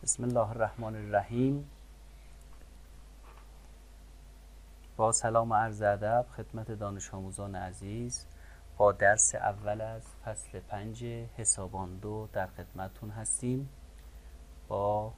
بسم الله الرحمن الرحیم. با سلام و عرض ادب خدمت دانش آموزان عزیز، با درس اول از فصل 5 حسابان 2 در خدمتتون هستیم با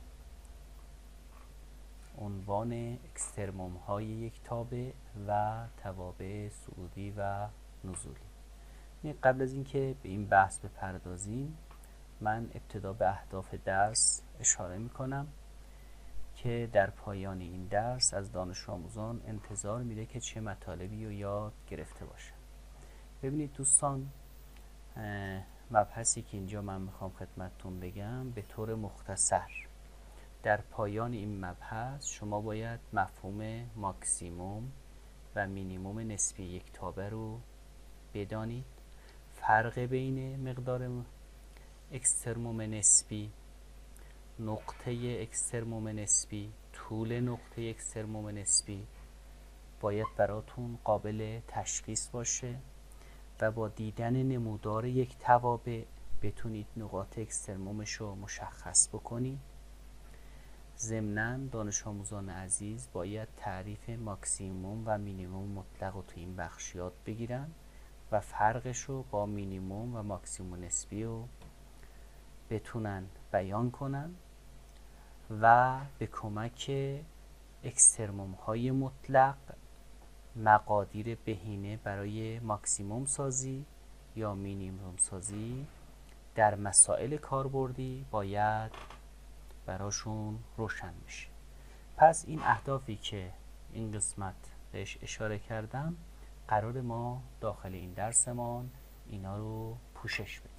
عنوان اکسترموم های یک تابع و توابع صعودی و نزولی. قبل از اینکه به این بحث بپردازیم، من ابتدا به اهداف درس اشاره میکنم که در پایان این درس از دانش آموزان انتظار میره که چه مطالبی رو یاد گرفته باشن. ببینید دوستان، مبحثی که اینجا من میخوام خدمتتون بگم به طور مختصر، در پایان این مبحث شما باید مفهوم ماکسیموم و مینیموم نسبی یک تابع رو بدانید، فرق بین مقدار اکسترموم نسبی، نقطه اکسترموم نسبی، طول نقطه اکسترموم نسبی باید براتون قابل تشخیص باشه و با دیدن نمودار یک توابع بتونید نقاط اکسترمومش رو مشخص بکنید. ضمناً دانش آموزان عزیز باید تعریف ماکسیموم و مینیموم مطلق رو تو این بخش یاد بگیرن و فرقش رو با مینیموم و ماکسیموم نسبی رو بتونن بیان کنن و به کمک اکسترموم های مطلق مقادیر بهینه برای ماکسیموم سازی یا مینیموم سازی در مسائل کاربردی باید براشون روشن بشه. پس این اهدافی که این قسمت بهش اشاره کردم قرار ما داخل این درسمان اینا رو پوشش بدیم.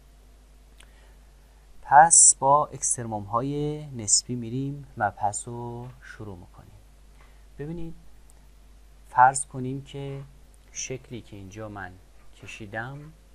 پس با اکسترموم های نسبی میریم مبحث رو شروع میکنیم. ببینید، فرض کنیم که شکلی که اینجا من کشیدم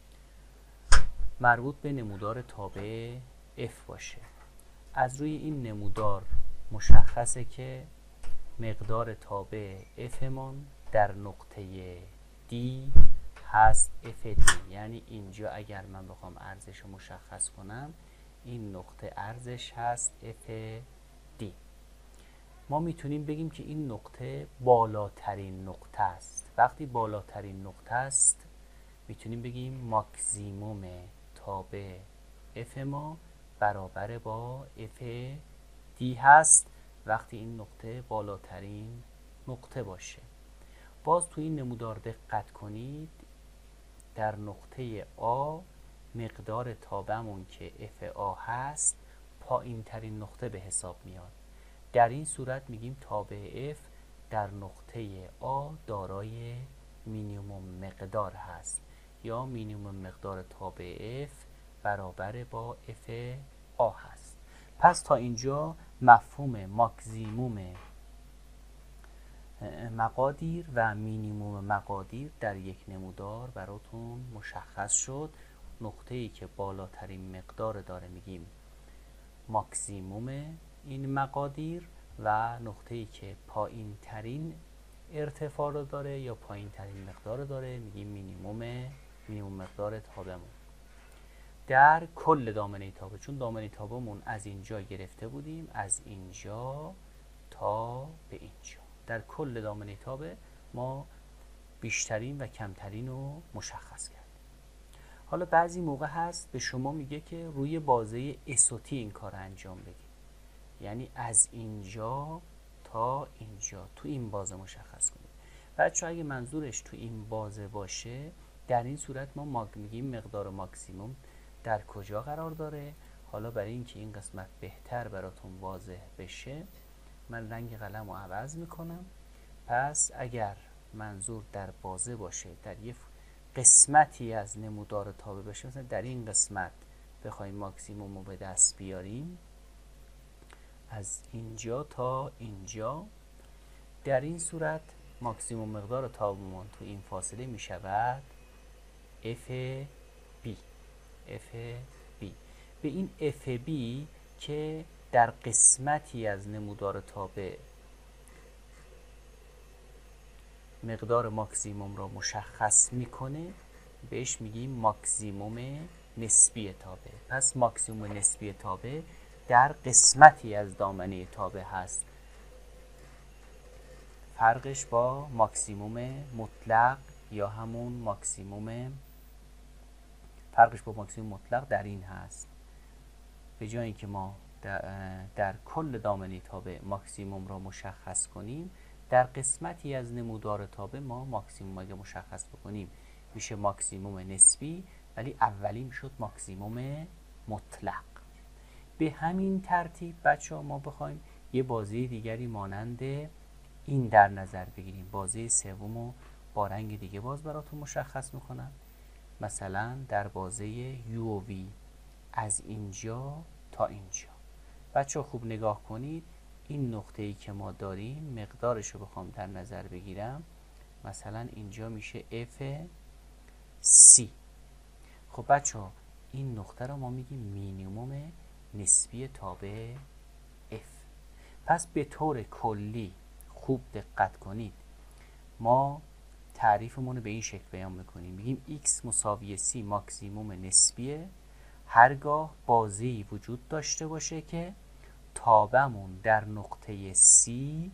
مربوط به نمودار تابع f باشه. از روی این نمودار مشخصه که مقدار تابع f من در نقطه D هست FD، یعنی اینجا اگر من بخوام ارزش رو مشخص کنم این نقطه ارزش هست FD. ما میتونیم بگیم که این نقطه بالاترین نقطه است. وقتی بالاترین نقطه است میتونیم بگیم ماکسیموم تابع F ما برابر با FD هست وقتی این نقطه بالاترین نقطه باشه. باز تو این نمودار دقت کنید، در نقطه A مقدار تابعمون که FA هست پایین ترین نقطه به حساب میاد. در این صورت میگیم تابع F در نقطه A دارای مینیموم مقدار هست یا مینیموم مقدار تابع F برابر با FA هست. پس تا اینجا مفهوم ماکسیموم مقادیر و مینیموم مقادیر در یک نمودار براتون مشخص شد. نقطه‌ای که بالاترین مقدار داره میگیم ماکسیموم این مقادیر و نقطه‌ای که پایین ترین ارتفاع رو داره یا پایین ترین مقدار داره میگیم مینیموم مقدار تابعمون در کل دامنه تابع. چون دامنه تابعمون از اینجا گرفته بودیم، از اینجا تا به اینجا، در کل دامنه تابع ما بیشترین و کمترین رو مشخص کردیم. حالا بعضی موقع هست به شما میگه که روی بازه اسوتی این کار انجام بدید، یعنی از اینجا تا اینجا تو این بازه مشخص کنید. بچه اگه منظورش تو این بازه باشه در این صورت ما میگیم مقدار ماکسیموم در کجا قرار داره. حالا برای اینکه این قسمت بهتر براتون واضح بشه من رنگ قلم رو عوض میکنم. پس اگر منظور در بازه باشه، در یه قسمتی از نمودار تابع باشه، مثلا در این قسمت بخوایم ماکسیموم رو به دست بیاریم از اینجا تا اینجا، در این صورت ماکسیموم مقدار تابعمون تو این فاصله می شود FB. به این FB که در قسمتی از نمودار تابع مقدار ماکسیموم را مشخص میکنه بهش میگیم ماکسیموم نسبی تابع. پس ماکسیموم نسبی تابع در قسمتی از دامنه تابع هست. فرقش با ماکسیموم مطلق یا همون فرقش با ماکسیموم مطلق در این هست، به جای اینکه ما در کل دامنه تابع ماکسیموم را مشخص کنیم، در قسمتی از نمودار تابع ما ماکسیموم اگه مشخص بکنیم میشه ماکسیموم نسبی، ولی اولی میشد ماکسیموم مطلق. به همین ترتیب بچه‌ها ما بخوایم یه بازی دیگری مانند این در نظر بگیریم. بازی سومو با رنگ دیگه باز براتون مشخص میکنم. مثلا در بازی یو و وی از اینجا تا اینجا. بچه خوب نگاه کنید، این نقطه‌ای که ما داریم مقدارش رو بخوام در نظر بگیرم، مثلا اینجا میشه FC. خب بچه این نقطه رو ما میگیم مینیموم نسبی تابع F. پس به طور کلی خوب دقت کنید، ما تعریفمون رو به این شکل بیان میکنیم، میگیم x مساوی c ماکسیموم نسبیه هرگاه بازی وجود داشته باشه که تابعمون در نقطه C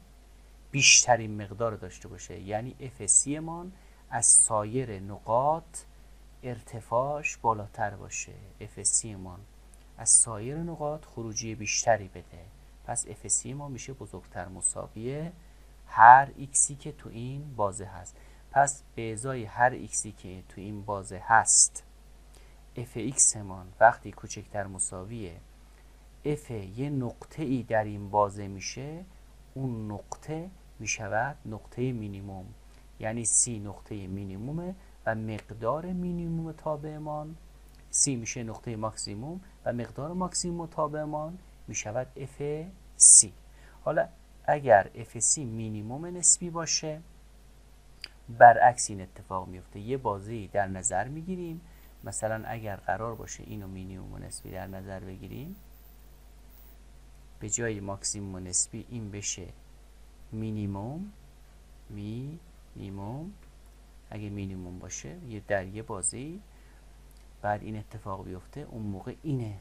بیشترین مقدار داشته باشه، یعنی FC من از سایر نقاط ارتفاعش بالاتر باشه، FC من از سایر نقاط خروجی بیشتری بده. پس FC ما میشه بزرگتر مساوی هر xی که تو این بازه هست. پس به ازای هر xی که تو این بازه هست، fx من وقتی کوچکتر مساویه f یه نقطه ای در این بازه میشه، اون نقطه میشود نقطه مینیموم، یعنی c نقطه مینیمومه و مقدار مینیموم تابعمان c میشه نقطه ماکسیموم و مقدار ماکسیموم تابعمان میشود fc. حالا اگر fc مینیموم نسبی باشه، برعکس این اتفاق میفته. یه بازی در نظر میگیریم، مثلا اگر قرار باشه اینو مینیموم نسبی در نظر بگیریم، به جای ماکسیموم نسبی این بشه مینیموم اگه مینیموم باشه در یه بازی بعد این اتفاق بیفته، اون موقع اینه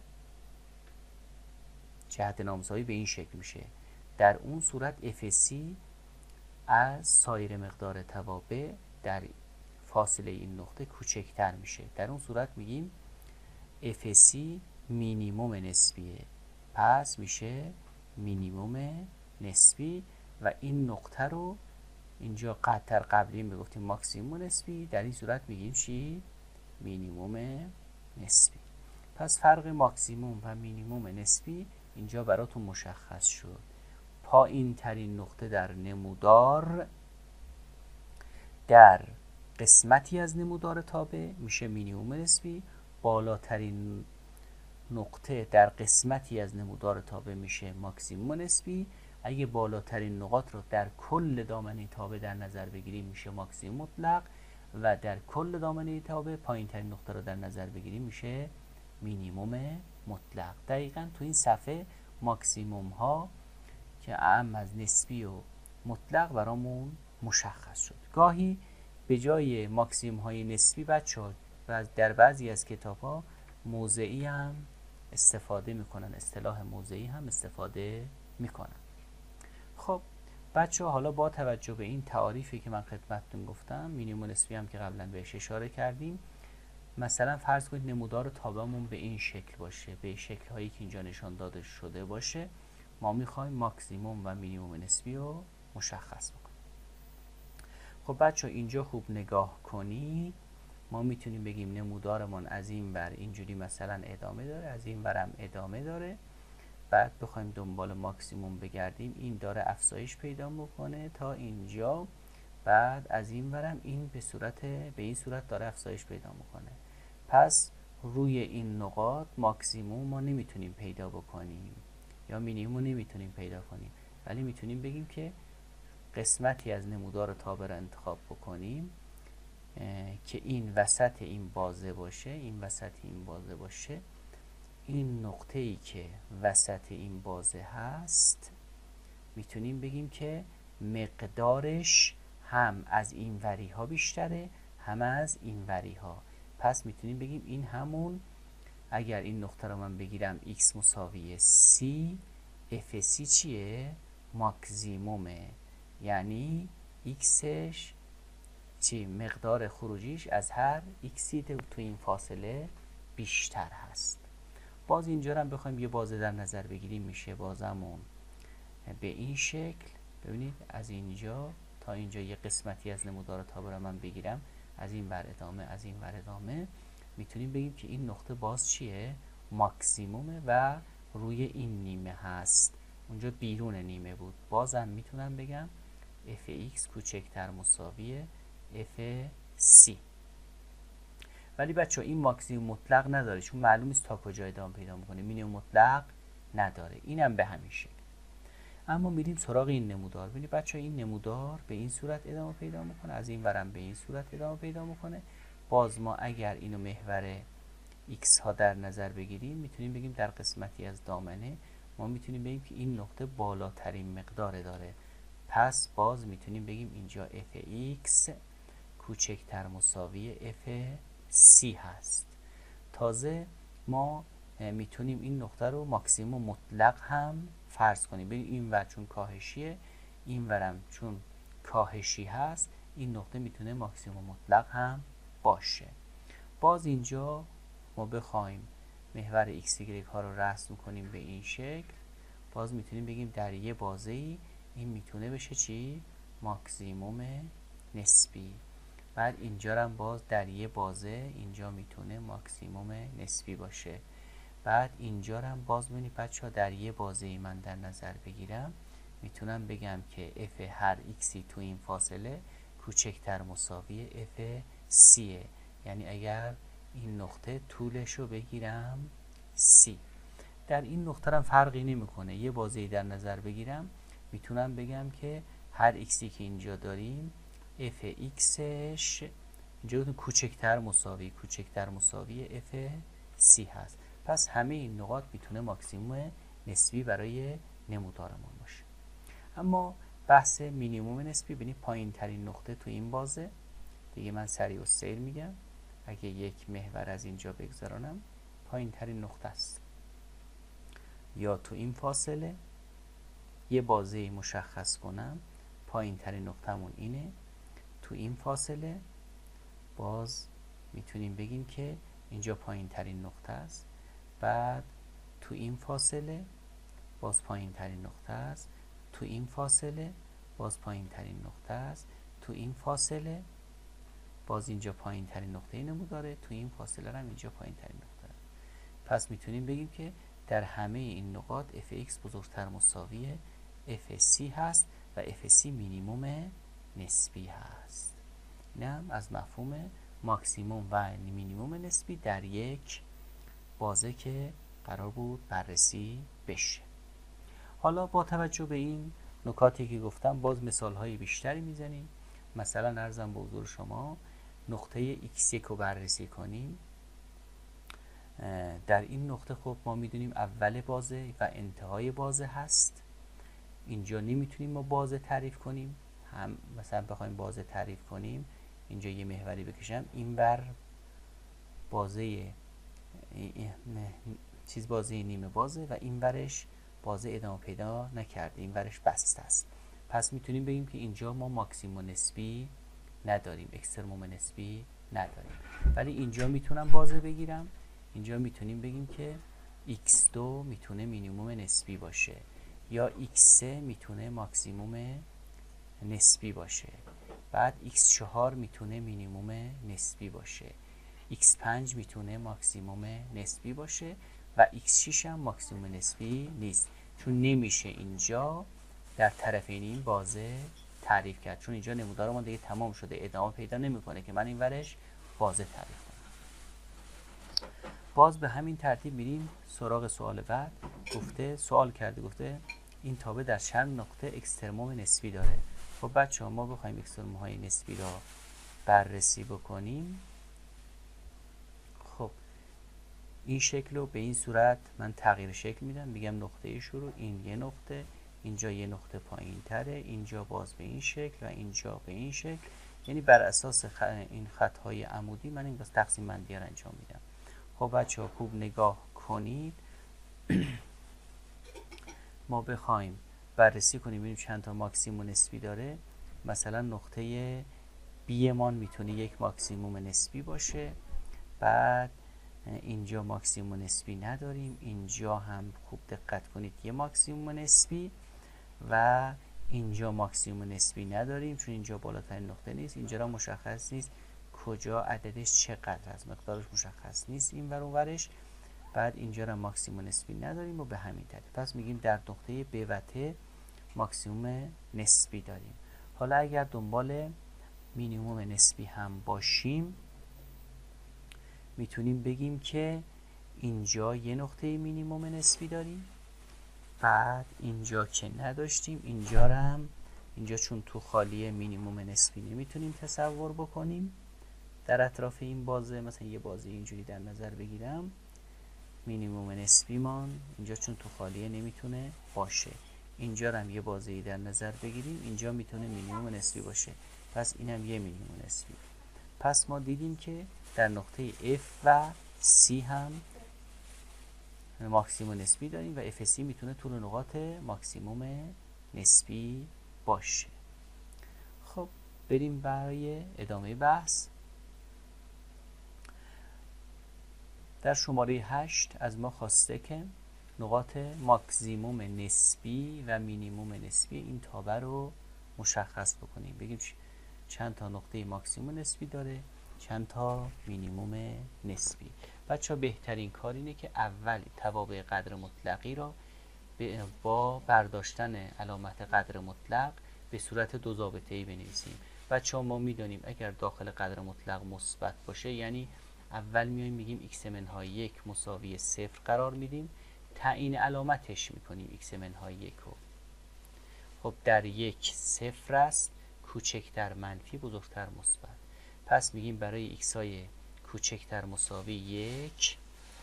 جهت نامزایی به این شکل میشه. در اون صورت fc از سایر مقدار توابع در فاصله این نقطه کوچکتر میشه. در اون صورت میگیم fc مینیموم نسبیه، پس میشه مینیموم نسبی و این نقطه رو اینجا قطر قبلی میگفتیم ماکسیموم نسبی، در این صورت میگیم چی؟ مینیموم نسبی. پس فرق ماکسیموم و مینیموم نسبی اینجا براتون مشخص شد. پایین ترین نقطه در نمودار در قسمتی از نمودار تابع میشه مینیموم نسبی، بالاترین نقطه در قسمتی از نمودار تابع میشه ماکسیموم نسبی. اگه بالاترین نقاط رو در کل دامنه تابع در نظر بگیریم میشه ماکسیموم مطلق و در کل دامنه تابع پایین ترین نقطه رو در نظر بگیریم میشه مینیموم مطلق. دقیقاً تو این صفحه ماکسیموم ها که اعم از نسبی و مطلق برامون مشخص شد. گاهی به جای ماکسیموم های نسبی بچه‌ها در بعضی از کتاب ها موضعی هم استفاده میکنن، اصطلاح موضعی هم استفاده میکنن. خب بچه حالا با توجه به این تعاریفی که من خدمتتون گفتم، مینیموم نسبی هم که قبلا بهش اشاره کردیم، مثلا فرض کنید نمودار تابعمون به این شکل باشه، به شکل هایی که اینجا نشان داده شده باشه، ما میخوایم ماکسیموم و مینیموم نسبی رو مشخص بکنیم. خب بچه اینجا خوب نگاه کنید، ما میتونیم بگیم نمودارمون از این ور اینجوری مثلا ادامه داره، از این ورم ادامه داره، بعد بخوایم دنبال ماکسیموم بگردیم این داره افزایش پیدا میکنه تا اینجا، بعد از این ورم این به این صورت داره افزایش پیدا میکنه. پس روی این نقاط ماکسیموم ما نمیتونیم پیدا بکنیم یا مینیموم نمیتونیم پیدا کنیم، ولی میتونیم بگیم که قسمتی از نمودار تابع رو انتخاب بکنیم که این وسط این بازه باشه، این وسط این بازه باشه، این نقطه ای که وسط این بازه هست میتونیم بگیم که مقدارش هم از این وری ها بیشتره هم از این وری ها، پس میتونیم بگیم این همون اگر این نقطه رو من بگیرم x مساوی c، fc چیه؟ ماکسیمومه، یعنی xش چی؟ مقدار خروجیش از هر xی تو این فاصله بیشتر هست. باز اینجا هم بخوایم یه بازه در نظر بگیریم میشه بازمون به این شکل. ببینید از اینجا تا اینجا یه قسمتی از نمودار تابع رو من بگیرم، از این ور ادامه، از این ور ادامه، میتونیم بگیم که این نقطه باز چیه؟ ماکسیمومه و روی این نیمه هست. اونجا بیرون نیمه بود. بازم میتونم بگم fx کوچکتر مساوی fc. ولی بچه این ماکسیموم مطلق نداره، چون معلوم نیست تا کجا ادامه پیدا میکنه. مینیمم مطلق نداره، اینم به همین شکل. اما میریم سراغ این نمودار. ببینید بچه این نمودار به این صورت ادامه پیدا میکنه، از این ورم به این صورت ادامه پیدا میکنه. باز ما اگر اینو محور x ها در نظر بگیریم، میتونیم بگیم در قسمتی از دامنه ما میتونیم بگیم که این نقطه بالاترین مقدار داره. پس باز میتونیم بگیم اینجا fx کوچکتر مساوی fc هست. تازه ما میتونیم این نقطه رو ماکسیموم مطلق هم فرض کنیم. ببین این ور چون کاهشیه، این ورم چون کاهشی هست، این نقطه میتونه ماکسیموم مطلق هم باشه. باز اینجا ما بخوایم محور x y ها رو رسم کنیم به این شکل، باز میتونیم بگیم در یه بازه ای این میتونه بشه چی؟ ماکسیموم نسبی. بعد اینجا هم باز در یه بازه اینجا میتونه ماکسیموم نسبی باشه. بعد اینجا هم باز ببینید بچه ها در یه بازه ای من در نظر بگیرم، میتونم بگم که f هر xی تو این فاصله کوچکتر مساوی f cه. یعنی اگر این نقطه طولش رو بگیرم c، در این نقطه هم فرقی نمیکنه. یه بازه ای در نظر بگیرم، میتونم بگم که هر xی که اینجا داریم f xش اینجا کوچکتر مساوی f c هست. پس همه این نقاط میتونه ماکسیموم نسبی برای نمودارمون باشه. اما بحث مینیموم نسبی، ببینید پایین ترین نقطه تو این بازه دیگه، من سریع السیر میگم، اگه یک محور از اینجا بگذارانم پایین ترین نقطه است. یا تو این فاصله یه بازه مشخص کنم، پایین ترین نقطه‌مون اینه. تو این فاصله باز میتونیم بگیم که اینجا پایین ترین نقطه است. بعد تو این فاصله باز پایین ترین نقطه است. تو این فاصله باز پایین ترین نقطه است. تو این فاصله باز اینجا پایین ترین نقطه نموداره. تو این فاصله هم اینجا پایین ترین نقطه است. پس میتونیم بگیم که در همه این نقاط fx بزرگتر مساوی fc هست و fc مینیموم نسبی هست. اینم از مفهوم ماکسیموم و مینیموم نسبی در یک بازه که قرار بود بررسی بشه. حالا با توجه به این نکاتی که گفتم باز مثال های بیشتری میزنیم. مثلا عرضم به حضور شما نقطه x1 رو بررسی کنیم. در این نقطه خب ما میدونیم اول بازه و انتهای بازه هست. اینجا نمیتونیم ما بازه تعریف کنیم. هم مثلا بخوایم بازه تعریف کنیم، اینجا یه محوری بکشم، این ور بازه بازه نیمه بازه و این ورش بازه ادامه پیدا نکرده، این ورش بسته است. پس میتونیم بگیم که اینجا ما ماکسیموم نسبی نداریم، اکسترموم نسبی نداریم. ولی اینجا میتونم بازه بگیرم، اینجا میتونیم بگیم که x2 میتونه مینیموم نسبی باشه یا x3 میتونه ماکسیموم نسبی باشه. بعد x4 میتونه مینیموم نسبی باشه، x5 میتونه ماکسیموم نسبی باشه و x6 هم ماکسیموم نسبی نیست، چون نمیشه اینجا در طرفین این بازه تعریف کرد، چون اینجا نمودار ما دیگه تمام شده، ادامه پیدا نمیکنه که من این ورش بازه تعریف کنم. باز به همین ترتیب میریم سراغ سوال بعد. گفته این تابع در چند نقطه اکسترموم نسبی داره. خب بچه ها ما بخوایم اکسترموم های نسبی را بررسی بکنیم، خب این شکل رو به این صورت من تغییر شکل میدم، میگم نقطه شروع این یه نقطه، اینجا یه نقطه پایین تره، اینجا باز به این شکل و اینجا به این شکل. یعنی بر اساس این خطهای عمودی من این تقسیم بندی رو انجام میدم. خب بچه ها خوب نگاه کنید. ما بخوایم بررسی کنیم ببینیم چند تا ماکسیموم نسبی داره. مثلا نقطه بی مان میتونه یک ماکسیموم نسبی باشه. بعد اینجا ماکسیموم نسبی نداریم، اینجا هم خوب دقت کنید یه ماکسیموم نسبی و اینجا ماکسیموم نسبی نداریم چون اینجا بالاترین نقطه نیست، اینجا را مشخص نیست کجا عددش چقدر از مقدارش مشخص نیست این ور اون ورش. بعد اینجا را ماکسیموم نسبی نداریم و به همین ترتیب پس میگیم در نقطه ب و ت ماکسیموم نسبی داریم. حالا اگر دنبال مینیموم نسبی هم باشیم میتونیم بگیم که اینجا یه نقطه مینیموم نسبی داریم، بعد اینجا که نداشتیم، اینجا هم اینجا چون تو خالی مینیموم نسبی نمیتونیم تصور بکنیم در اطراف این بازه. مثلا یه بازه اینجوری در نظر بگیرم، مینیموم نسبی مان اینجا چون تو خالیه نمیتونه باشه. اینجا هم یه بازه در نظر بگیریم، اینجا میتونه مینیموم نسبی باشه، پس اینم یه مینیموم نسبی. پس ما دیدیم که در نقطه F و C هم ماکسیموم نسبی داریم و FC میتونه طول نقاط ماکسیموم نسبی باشه. خب بریم برای ادامه بحث. در شماره 8 از ما خواسته که نقاط ماکسیموم نسبی و مینیموم نسبی این تابع رو مشخص بکنیم. بگیم چند تا نقطه ماکسیموم نسبی داره، چند تا مینیموم نسبی. بچه ها بهترین کار اینه که اول توابع قدر مطلقی را با برداشتن علامت قدر مطلق به صورت دو ضابطه‌ای بنویسیم. بچه ها ما میدونیم اگر داخل قدر مطلق مثبت باشه یعنی اول میایم میگیم x منهای 1 مساوی 0 قرار میدیم، تعیین علامتش میکنیم x منهای 1 رو. خب در 1 0 است، کوچکتر منفی بزرگتر مثبت. پس میگیم برای x های کوچکتر مساوی 1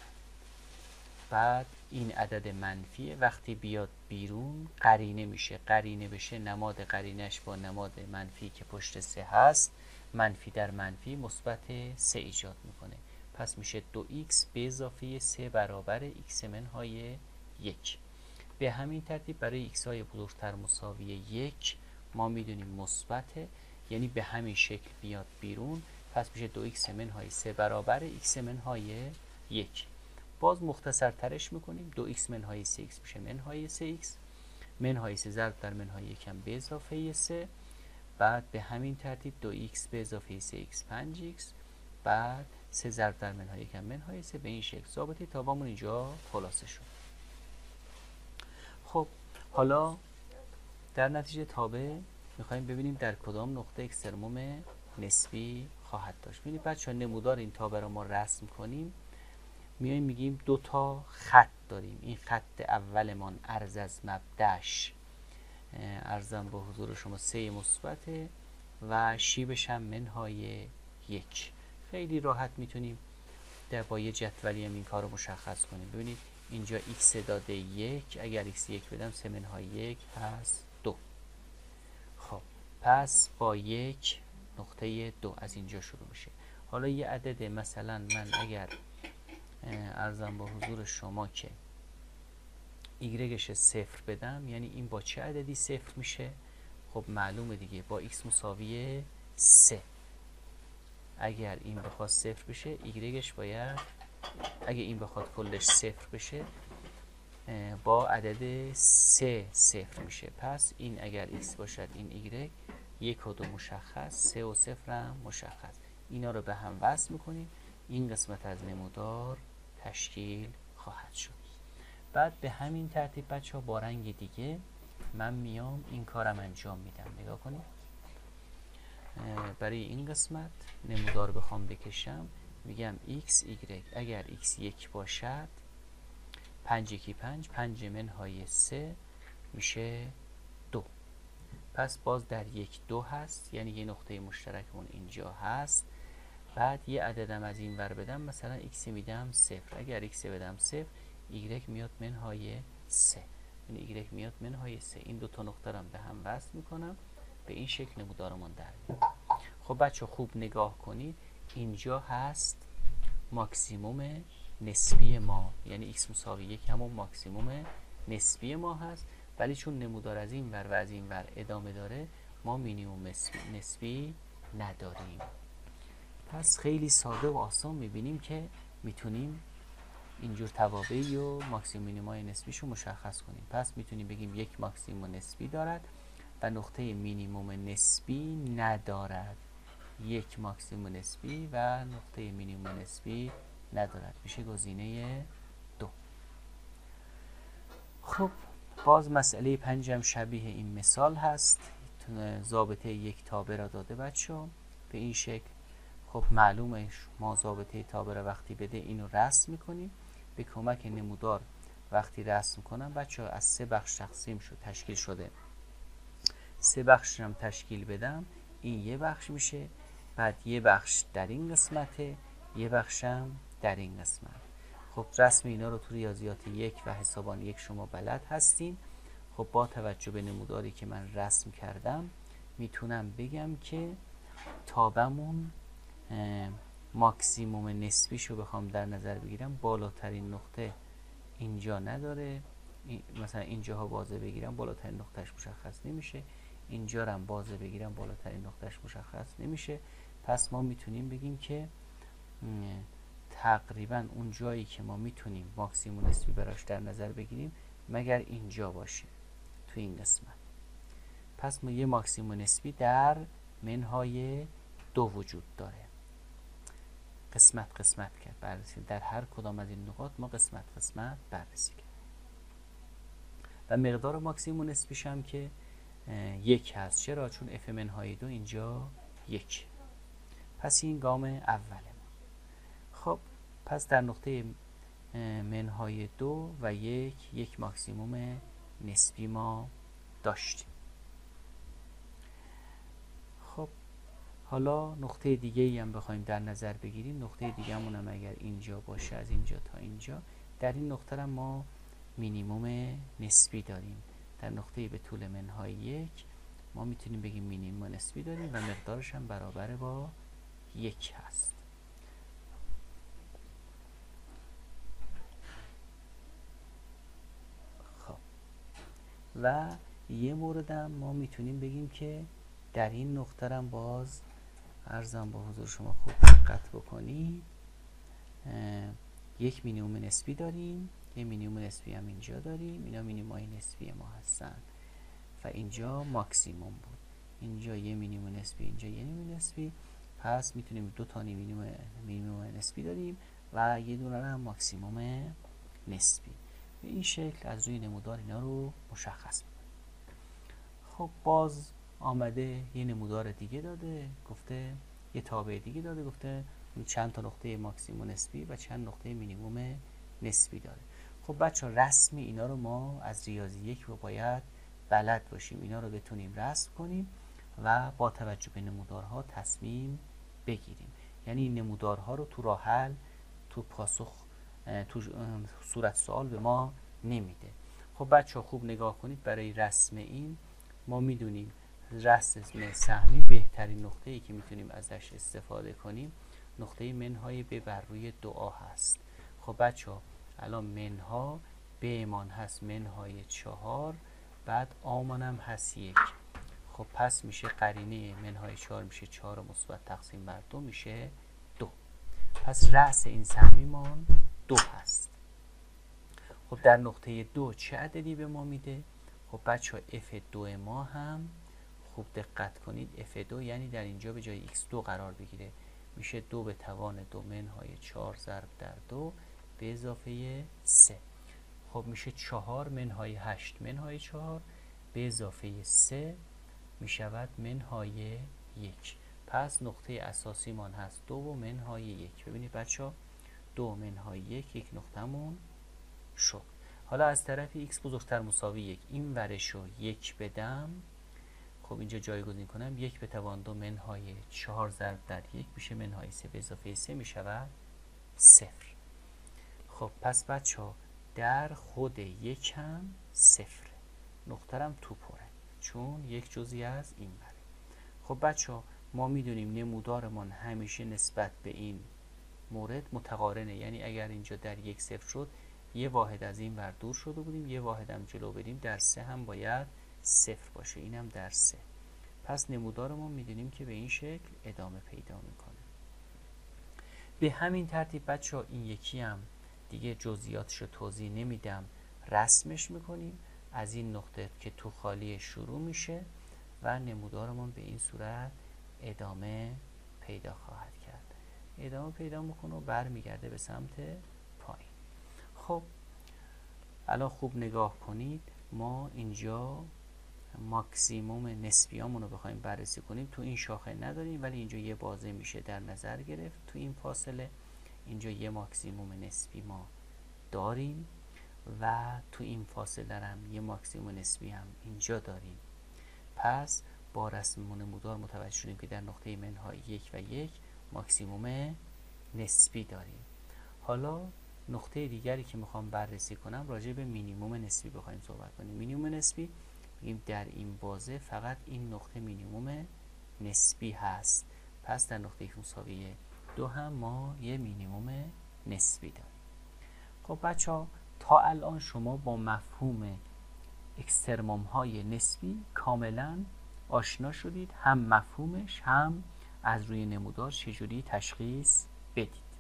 بعد این عدد منفیه وقتی بیاد بیرون قرینه میشه، قرینه بشه نماد قرینش با نماد منفی که پشت 3 هست منفی در منفی مثبت 3 ایجاد میکنه. پس میشه 2x به اضافه 3 برابر x منهای 1. به همین ترتیب برای x های بزرگتر مساوی 1 ما میدونیم مثبته، یعنی به همین شکل بیاد بیرون، پس میشه 2x منهای 3 برابر x منهای 1. باز مختصر ترش میکنیم، 2x منهای 3x میشه منهای 3x، منهای 3 ضرب در منهای 1 هم به اضافه 3، بعد به همین ترتیب 2x به اضافه 3x 5x، بعد 3 ضرب در منهای 1 هم منهای 3. به این شکل ثابته تابعمون اینجا خلاصه شد. خب حالا در نتیجه تابع میخوایم ببینیم در کدام نقطه اکسترموم نسبی خواهد داشت. ببینید بچه‌ها نمودار این تابع رو ما رسم کنیم، میایم میگیم دو تا خط داریم. این خط اولمان عرض از مبدأش ارزم به حضور شما 3 مثبته و شیبش هم منهای 1. خیلی راحت میتونیم در با یه جدولی هم این کار رو مشخص کنیم. ببینید اینجا x داده 1، اگر x 1 بدم 3 منهای 1 هست 2. خب پس با 1 نقطه 2 از اینجا شروع میشه. حالا یه عدد مثلا من اگر ارزم به حضور شما که ایگرگش 0 بدم، یعنی این با چه عددی 0 میشه؟ خب معلومه دیگه با x مساوی 3. اگر این بخواد 0 بشه ایگرگش باید، اگه این بخواد کلش 0 بشه با عدد 3 0 میشه. پس این اگر x باشد این ایگرگ 1 و 2 مشخص، 3 و 0 هم مشخص. اینا رو به هم وصل میکنیم، این قسمت از نمودار تشکیل خواهد شد. بعد به همین ترتیب بچه ها با رنگ دیگه من میام این کارم انجام میدم. نگاه کنید برای این قسمت نمودار بخوام بکشم میگم x y اگر x 1 باشد 5 1 5 5 منهای 3 میشه 2. پس باز در 1 2 هست، یعنی یه نقطه مشترکمون اینجا هست. بعد یه عددم از این ور بدم، مثلا x میدم 0. اگر x بدم 0 y میاد منهای 3، یعنی y میاد منهای 3. این دو تا نقطه رو به هم وصل میکنم، به این شکل نمودارمون در میاد. خب بچه خوب نگاه کنید اینجا هست ماکسیموم نسبی ما، یعنی x مساوی 1 همون ماکسیموم نسبی ما هست، ولی چون نمودار از این ور و از این ور ادامه داره ما مینیموم نسبی نداریم. پس خیلی ساده و آسان میبینیم که میتونیم اینجور توابعی و ماکسیموم مینیمای نسبیشو مشخص کنیم. پس میتونیم بگیم یک ماکسیموم نسبی دارد و نقطه مینیموم نسبی ندارد. یک ماکسیموم نسبی و نقطه مینیموم نسبی ندارد، میشه گزینه 2. خب باز مسئله 5 هم شبیه این مثال هست. ضابطه یک تابع را داده بچه‌ها به این شکل. خب معلومه ما ضابطه تابع را وقتی بده اینو رسم میکنیم. به کمک نمودار وقتی رسم کنم بچه‌ها از 3 بخش تقسیم شد، تشکیل شده. 3 بخش هم تشکیل بدم، این یه بخش میشه، بعد یه بخش در این قسمته، یه بخشم در این قسمت. خب رسم اینا رو تو ریاضیات 1 و حسابان 1 شما بلد هستین. خب با توجه به نموداری که من رسم کردم میتونم بگم که تابمون ماکسیموم نسبیشو بخوام در نظر بگیرم بالاترین نقطه اینجا نداره. مثلا اینجاها بازه بگیرم بالاترین نقطهش مشخص نمیشه، اینجا رو هم بازه بگیرم بالاترین نقطهش مشخص نمیشه. پس ما میتونیم بگیم که تقریبا اون جایی که ما میتونیم ماکسیموم نسبی براش در نظر بگیریم مگر اینجا باشه تو این قسمت. پس ما یه ماکسیموم نسبی در منهای 2 وجود داره. قسمت کرد بررسی در هر کدام از این نقاط ما قسمت بررسی کرد. و مقدار ماکسیموم نسبیش هم که 1 هست. چرا؟ چون اف منهای 2 اینجا 1. پس این گام اوله ما. خب پس در نقطه منهای 2 و 1 ماکسیموم نسبی ما داشتیم. خب حالا نقطه دیگه ای هم بخوایم در نظر بگیریم، نقطه دیگه همون هم اگر اینجا باشه، از اینجا تا اینجا، در این نقطه هم ما مینیموم نسبی داریم. در نقطه به طول منهای 1 ما میتونیم بگیم مینیموم نسبی داریم و مقدارش هم برابر با 1 هست. خب و یه مورد هم ما میتونیم بگیم که در این نقطه هم باز عرضم با حضور شما خوب دقت بکنید، یک مینیموم نسبی داریم، یه مینیموم نسبی هم اینجا داریم. اینا مینیمای نسبی ما هستن و اینجا ماکسیموم بود. اینجا یه مینیموم نسبی، اینجا یه مینیموم نسبی. پس میتونیم 2 تا مینیموم نسبی داریم و یه دونه هم ماکسیموم نسبی. به این شکل از روی نمودار اینا رو مشخص می‌کنیم. خب باز آمده یه نمودار دیگه داده، گفته یه تابع دیگه داده، گفته چند تا نقطه ماکسیموم نسبی و چند نقطه مینیموم نسبی داره. خب بچه‌ها رسم اینا رو ما از ریاضی 1 رو باید بلد باشیم، اینا رو بتونیم رسم کنیم و با توجه به نمودارها تصمیم بگیریم. یعنی این نمودارها رو تو راه حل، تو پاسخ، تو صورت سوال به ما نمیده. خب بچه‌ها خوب نگاه کنید، برای رسم این ما میدونیم رسم سهمی بهترین نقطه‌ای که میتونیم ازش استفاده کنیم نقطه منهای ب بر روی 2a هست. خب بچه‌ها الان منها ب مان هست منهای 4، بعد آ مان هم هست 1. خب پس میشه قرینه منهای 4 میشه 4 مثبت تقسیم بر 2 میشه 2. پس رأس این سهمی مان 2 هست. خب در نقطه 2 چه عددی به ما میده؟ خب بچه ها f2 ما هم خوب دقت کنید، f2 یعنی در اینجا به جای x2 قرار بگیره، میشه 2 به توان 2 منهای 4 ضرب در 2 به اضافه 3. خب میشه 4 منهای 8 منهای 4 به اضافه 3 میشود منهای 1. پس نقطه اساسی مان هست 2 و منهای 1. ببینید بچه ها 2 منهای 1 نقطه‌مون شد. حالا از طرف x بزرگتر مساوی 1 این ورش رو 1 بدم. خب اینجا جایگزین کنم 1 به توان 2 منهای 4 ضرب در 1 میشه منهای 3 به اضافه 3 میشود 0. خب پس بچه ها در خود 1 هم 0، نقطه هم تو پره چون یک جزئی از این بره. خب بچه ها ما میدونیم نمودارمان همیشه نسبت به این مورد متقارنه، یعنی اگر اینجا در 1 0 شد یه واحد از این ور دور شده بودیم، یه واحد هم جلو بریم، در 3 هم باید 0 باشه، اینم در 3. پس نمودار ما میدونیم که به این شکل ادامه پیدا میکنه. به همین ترتیب بچه ها این یکی هم دیگه جزئیاتش رو توضیح نمیدم، رسمش میکنیم از این نقطه که تو خالی شروع میشه و نمودارمون به این صورت ادامه پیدا خواهد کرد. ادامه پیدا میکنه و برمیگرده به سمت پایین. خب الان خوب نگاه کنید، ما اینجا ماکسیموم نسبیامون رو بخوایم بررسی کنیم، تو این شاخه نداریم ولی اینجا یه بازه میشه در نظر گرفت. تو این فاصله اینجا یه ماکسیموم نسبی ما داریم و تو این فاصله هم یه ماکسیموم نسبی هم اینجا داریم. پس با رسم نمودار متوجه شدیم که در نقطه منهای 1 و 1 ماکسیموم نسبی داریم. حالا نقطه دیگری که میخوام بررسی کنم راجع به مینیموم نسبی بخوایم صحبت کنیم. مینیموم نسبی میگیم در این بازه فقط این نقطه مینیموم نسبی هست، پس در نقطه مساوی 2 هم ما یه مینیموم نسبی داریم. خب بچه ها تا الان شما با مفهوم اکسترموم های نسبی کاملا آشنا شدید، هم مفهومش هم از روی نمودار چجوری تشخیص بدید.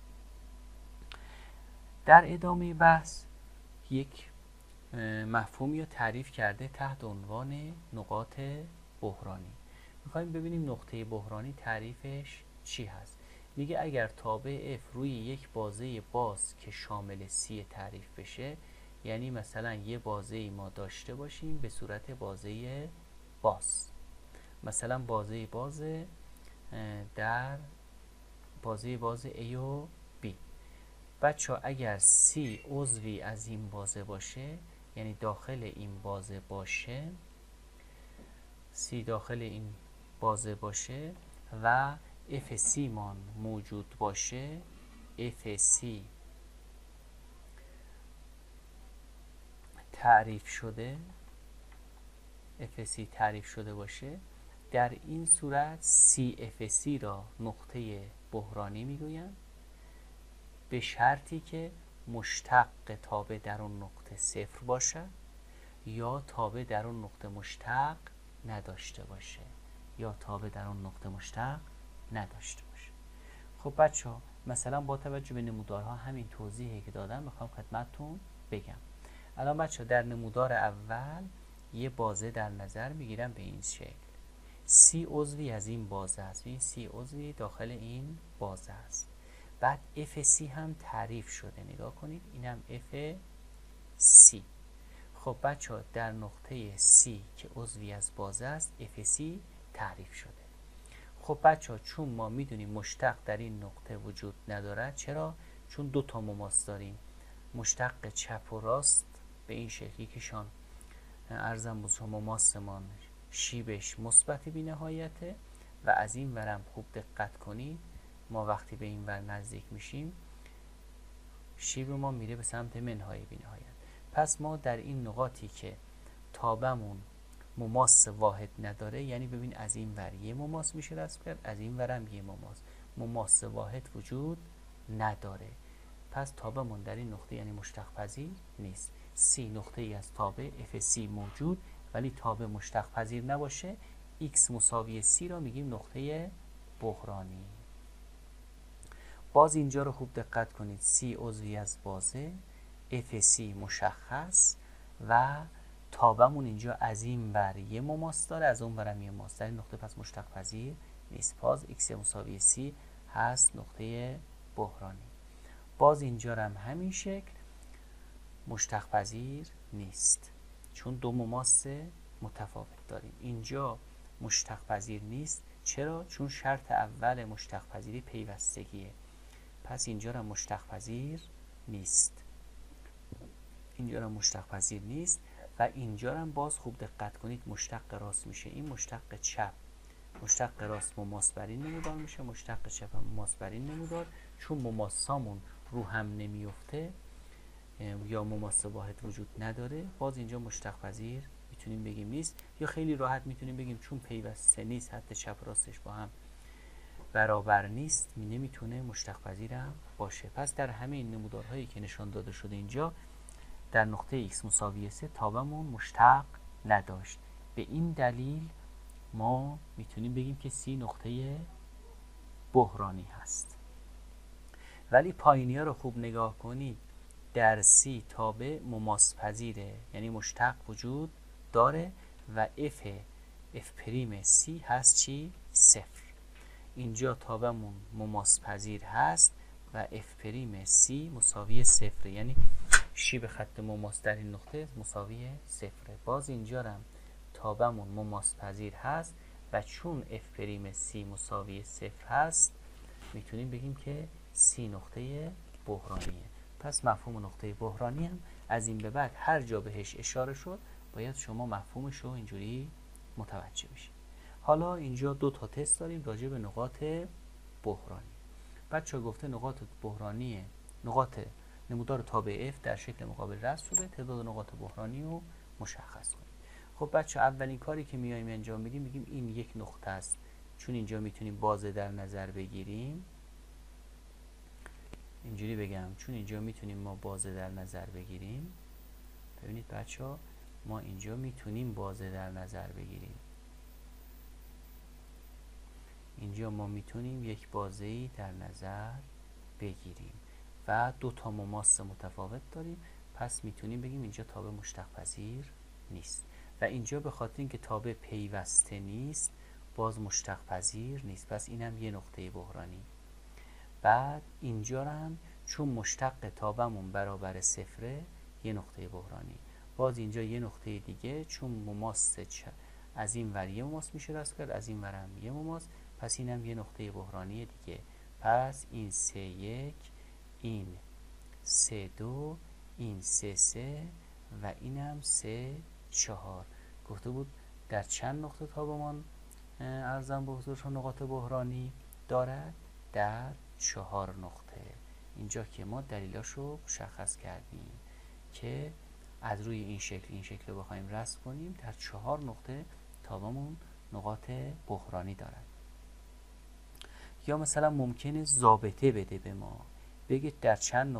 در ادامه بحث یک مفهومی رو تعریف کرده تحت عنوان نقاط بحرانی. میخوایم ببینیم نقطه بحرانی تعریفش چی هست. میگه اگر تابع f روی یک بازه باز که شامل C تعریف بشه، یعنی مثلا یه بازه ما داشته باشیم به صورت بازه باز، مثلا بازه باز در بازه باز A و B. بچه ها اگر C عضوی از این بازه باشه، یعنی داخل این بازه باشه، C داخل این بازه باشه و FC مان موجود باشه، FC تعریف شده، FC تعریف شده باشه، در این صورت CFC را نقطه بحرانی میگویند، به شرطی که مشتق تابع در اون نقطه 0 باشد یا تابع در اون نقطه مشتق نداشته باشه، یا تابع در اون نقطه مشتق نداشته باشه. خب بچه ها مثلا با توجه به نمودارها همین توضیحی که دادم میخوام خدمتتون بگم. الان بچه ها در نمودار اول یه بازه در نظر میگیرم به این شکل، C عضوی از این بازه است، این C عضوی داخل این بازه است. بعد FC هم تعریف شده، نگاه کنید اینم FC. خب بچه ها در نقطه C که عضوی از بازه است FC تعریف شده. خب بچه ها چون ما میدونیم مشتق در این نقطه وجود ندارد، چرا؟ چون دو تا مماس داریم، مشتق چپ و راست به این شکلی که شان ارزم بزرگ مماسمان شیبش مثبت بی نهایته و از این ورم خوب دقت کنید ما وقتی به این ور نزدیک میشیم شیب ما میره به سمت منهای بی نهایت. پس ما در این نقاطی که تابمون مماس واحد نداره، یعنی ببین از این ور یه مماس میشه رسم کرد، از این ورم یه مماس واحد وجود نداره، پس تابمون در این نقطه یعنی مشتق پذیر نیست. C نقطه ای از تابع FC موجود ولی تابع مشتق پذیر نباشه، X مساوی C را میگیم نقطه بحرانی. باز اینجا رو خوب دقت کنید، C عضوی از بازه، FC مشخص و تابمون اینجا از این ور یه مماس داره، از اون ورم یه مماس، در این نقطه پس مشتق پذیر نیست، باز X مساوی C هست نقطه بحرانی. باز اینجا هم همین شکل مشتق پذیر نیست چون دو مماس متفاوت داریم. اینجا مشتق پذیر نیست، چرا؟ چون شرط اول مشتق پذیری پیوستگیه، پس اینجا هم مشتق پذیر نیست، اینجا هم مشتق پذیر نیست و اینجا هم باز خوب دقت کنید مشتق راست میشه، این مشتق چپ، مشتق راست مماس بر این نمودار میشه، مشتق چپ مماس بر این نمودار، چون مماسامون رو هم نمیفته یا مماس واحد وجود نداره، باز اینجا مشتق پذیر میتونیم بگیم نیست، یا خیلی راحت میتونیم بگیم چون پیوسته نیست حتی چپ راستش با هم برابر نیست نمیتونه مشتق پذیرم باشه. پس در همه این نمودارهایی که نشان داده شده اینجا در نقطه x مساوی 3 تابمون مشتق نداشت. به این دلیل ما میتونیم بگیم که C نقطه بحرانی هست. ولی پایینی ها رو خوب نگاه کنید، در C تابع مماسپذیره، یعنی مشتق وجود داره و f پریم C هست چی؟ 0. اینجا تابعمون مماسپذیر هست و f پریم C مساوی 0، یعنی شیب خط مماس در این نقطه مساوی 0. باز اینجا هم تابعمون مماسپذیر هست و چون f پریم C مساوی 0 هست میتونیم بگیم که C نقطه بحرانیه. پس مفهوم نقطه بحرانی هم از این به بعد هر جا بهش اشاره شد باید شما مفهومش رو اینجوری متوجه بشید. حالا اینجا 2 تا تست داریم راجع به نقاط بحرانی. بچه‌ها گفته نقاط بحرانی، نقاط نمودار تابع f در شکل مقابل رسم شده، تعداد نقاط بحرانی رو مشخص کنید. خب بچه اولین کاری که میایم انجام میدیم میگیم این یک نقطه است، چون اینجا میتونیم بازه در نظر بگیریم. اینجوری بگم، چون اینجا میتونیم ما بازه در نظر بگیریم. ببینید بچه‌ها ما اینجا میتونیم بازه در نظر بگیریم. اینجا ما میتونیم یک بازه‌ای در نظر بگیریم و 2 تا مماس متفاوت داریم، پس میتونیم بگیم اینجا تابع مشتق پذیر نیست و اینجا به خاطر اینکه تابع پیوسته نیست باز مشتق پذیر نیست، پس اینم یه نقطه بحرانی. بعد اینجا هم چون مشتق تابعمون برابر 0 یه نقطه بحرانی. باز اینجا یه نقطه دیگه چون مماس از این ور یه مماس میشه رسم کرد، از این ور هم یه مماس، پس اینم یه نقطه بحرانی دیگه. پس این 3-1، این 3-2، این 3-3 و اینم 3-4. گفته بود در چند نقطه تابمان ارزم به حضورشون نقاط بحرانی دارد؟ در 4 نقطه. اینجا که ما دلیلاشو مشخص کردیم که از روی این شکل رو بخوایم رسم کنیم در 4 نقطه تابمون نقاط بحرانی دارد. یا مثلا ممکنه ضابطه بده به ما، بگید در چند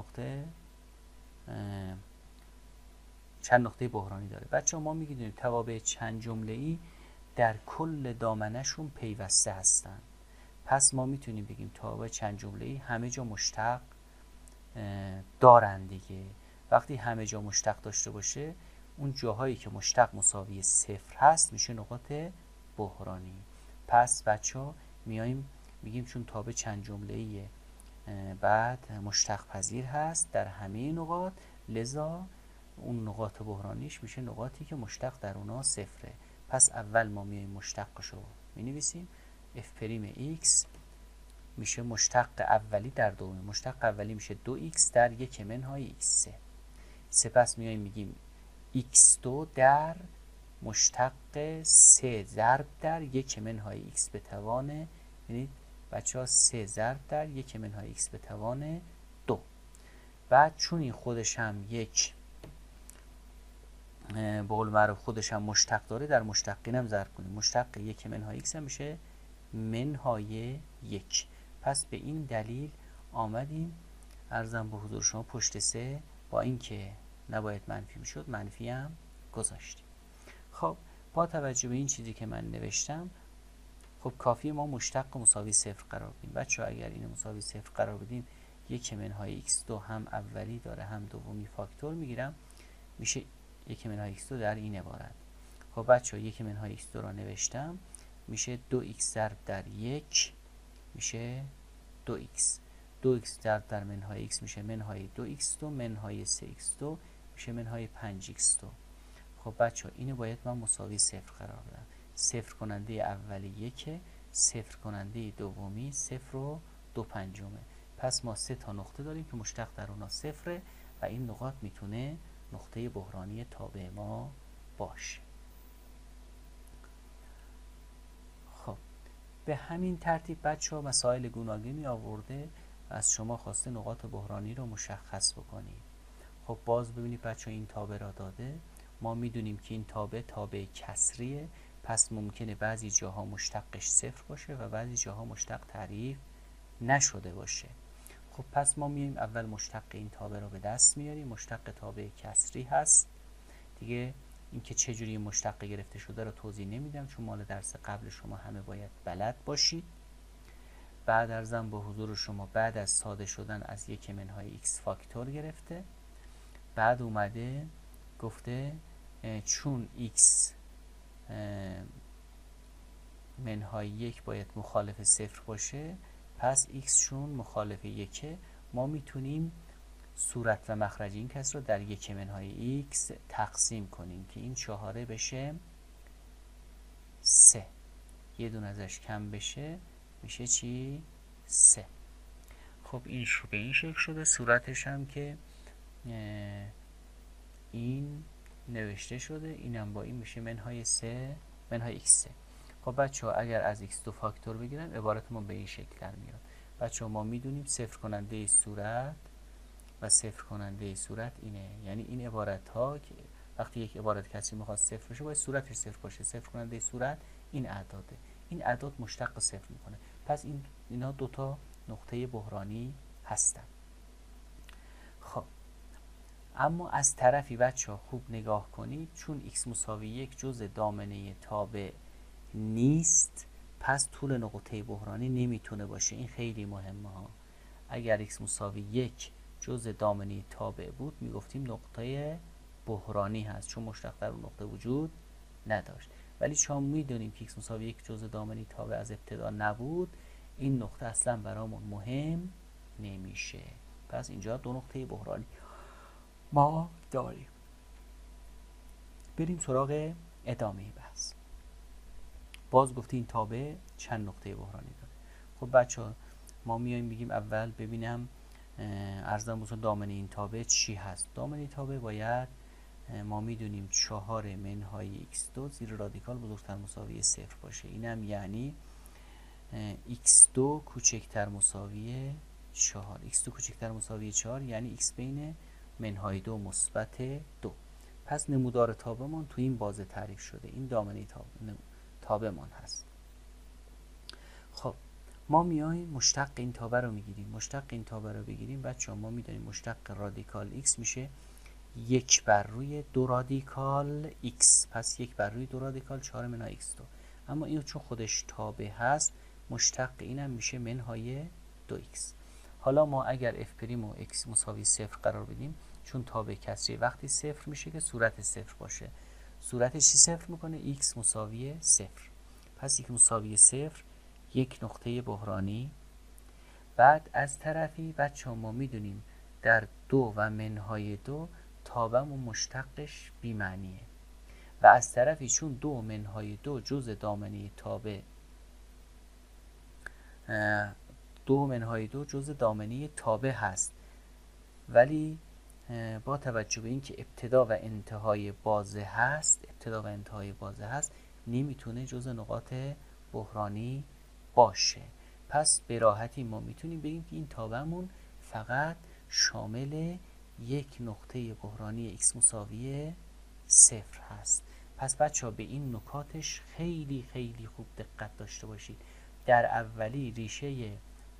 نقطه بحرانی داره. بچه‌ها ما میگیم توابع چند جمله‌ای در کل دامنه‌شون پیوسته هستن، پس ما میتونیم بگیم توابع چند جمله‌ای همه جا مشتق دارن دیگه. وقتی همه جا مشتق داشته باشه اون جاهایی که مشتق مساوی 0 هست میشه نقاط بحرانی. پس بچه‌ها میایم میگیم چون تابع چند جمله‌ایه بعد مشتق پذیر هست در همه نقاط، لذا اون نقاط بحرانیش میشه نقاطی که مشتق در اونا 0. پس اول ما میایم مشتقشو مینویسیم، f پریم x میشه مشتق اولی در دومی، مشتق اولی میشه 2x در 1 منهای x3. سپس میایم میگیم x2 در مشتق 3 ضرب در 1 منهای x به توان، یعنی بچه ها 3 ضرب در 1 منهای x به توان 2. بعد چون این خودش هم یک به قول معروف خودش هم مشتق داره در مشتقین هم ضرب کنیم، مشتق 1 منهای x هم میشه منهای 1. پس به این دلیل آمدیم ارزم به حضور شما پشت 3 با اینکه نباید منفی میشد منفی هم گذاشتیم. خب با توجه به این چیزی که من نوشتم خب کافیه ما مشتق مساوی 0 قرار بدیم. بچه‌ها اگر اینو مساوی 0 قرار بدیم 1 منهای x2 هم اولی داره هم دومی فاکتور میگیرم، میشه 1 منهای x2 در این عبارت. خب بچه‌ها 1 منهای x2 رو نوشتم میشه 2x ضرب در 1 میشه 2x، 2x ضرب در منهای x میشه منهای 2x2 منهای 3x2 میشه منهای 5x2. خب بچه ها اینو باید من مساوی 0 قرار بدم. 0 کننده اولی 1، 0 کننده دومی 0 و 2/5. پس ما 3 تا نقطه داریم که مشتق در اونا 0 و این نقاط میتونه نقطه بحرانی تابع ما باشه. خب به همین ترتیب بچه ها مسائل گوناگونی آورده و از شما خواسته نقاط بحرانی رو مشخص بکنید. خب باز ببینید بچه ها این تابع را داده، ما میدونیم که این تابع کسریه، پس ممکنه بعضی جاها مشتقش صفر باشه و بعضی جاها مشتق تعریف نشده باشه. خب پس ما میایم اول مشتق این تابع رو به دست میاریم. مشتق تابع کسری هست دیگه. اینکه چجوری مشتق گرفته شده رو توضیح نمیدم چون مال درس قبل شما همه باید بلد باشید. بعد ارزم به حضور شما بعد از ساده شدن از یک منهای x فاکتور گرفته، بعد اومده گفته چون x منهای یک باید مخالف صفر باشه، پس x چون مخالف یکه ما میتونیم صورت و مخرج این کسر رو در یک منهای x تقسیم کنیم که این 4 بشه 3. یه دونه ازش کم بشه میشه چی؟ 3. خب این به این شکل شده. صورتش هم که این نوشته شده، اینم با این میشه منهای 3 منهای x3. خب بچه ها اگر از x2 فاکتور بگیرم عبارت ما به این شکل در میاد. بچه ها ما میدونیم صفر کننده صورت و صفر کننده صورت اینه، یعنی این عبارت ها که وقتی یک عبارت کسی میخواد صفر بشه باید صورتش صفر باشه. صفر کننده صورت این اعداده، این اعداد مشتق صفر میکنه. پس اینا دوتا نقطه بحرانی هستن. خب اما از طرفی بچه ها خوب نگاه کنید، چون x مساوی 1 جزء دامنه تابع نیست پس طول نقطه بحرانی نمیتونه باشه. این خیلی مهمه ها. اگر x مساوی 1 جزء دامنه تابع بود میگفتیم نقطه بحرانی هست چون مشتق در اون نقطه وجود نداشت. ولی چون میدونیم که x مساوی 1 جزء دامنه تابع از ابتدا نبود، این نقطه اصلا برامون مهم نمیشه. پس اینجا دو نقطه بحرانی ما داریم. بریم سراغ ادامه بحث. باز گفتیم تابع چند نقطه بحرانی داره. خب بچه ها ما میایم بگیم اول ببینم ارزم بزن دامنه این تابع چی هست. دامنه تابع باید ما میدونیم 4 منهای x2 زیر رادیکال بزرگتر مساوی 0 باشه. اینم یعنی x2 کوچکتر مساوی 4. x2 کوچکتر مساوی 4 یعنی x بین منهای 2 مثبت 2. پس نمودار تابعمان تو این بازه تعریف شده. این دامنه تابعمان هست. خب ما میایم مشتق این تابع رو میگیریم. مشتق این تابع رو بگیریم بچه ها ما میدونیم مشتق رادیکال x میشه 1 بر روی 2 رادیکال x. پس 1 بر روی 2 رادیکال 4 منهای x2. اما این چون خودش تابع هست مشتق اینم میشه منهای 2x. حالا ما اگر f پریم و x مساوی 0 قرار بدیم، چون تابع کسری وقتی 0 میشه که صورت 0 باشه. صورتش چی 0 میکنه؟ x مساوی 0. پس x مساوی 0 یک نقطه بحرانی. بعد از طرفی بچه ما میدونیم در 2 و منهای 2 تابع و مشتقش بی معنیه و از طرفی چون 2 و منهای 2 جزء دامنه تابع 2 و منهای 2 جزء دامنه تابع هست، ولی با توجه به اینکه ابتدا و انتهای بازه هست نمیتونه جزء نقاط بحرانی باشه. پس به راحتی ما میتونیم بگیم که این تابعمون فقط شامل یک نقطه بحرانی x مساوی 0 هست. پس بچه ها به این نکاتش خیلی خیلی خوب دقت داشته باشید. در اولی ریشه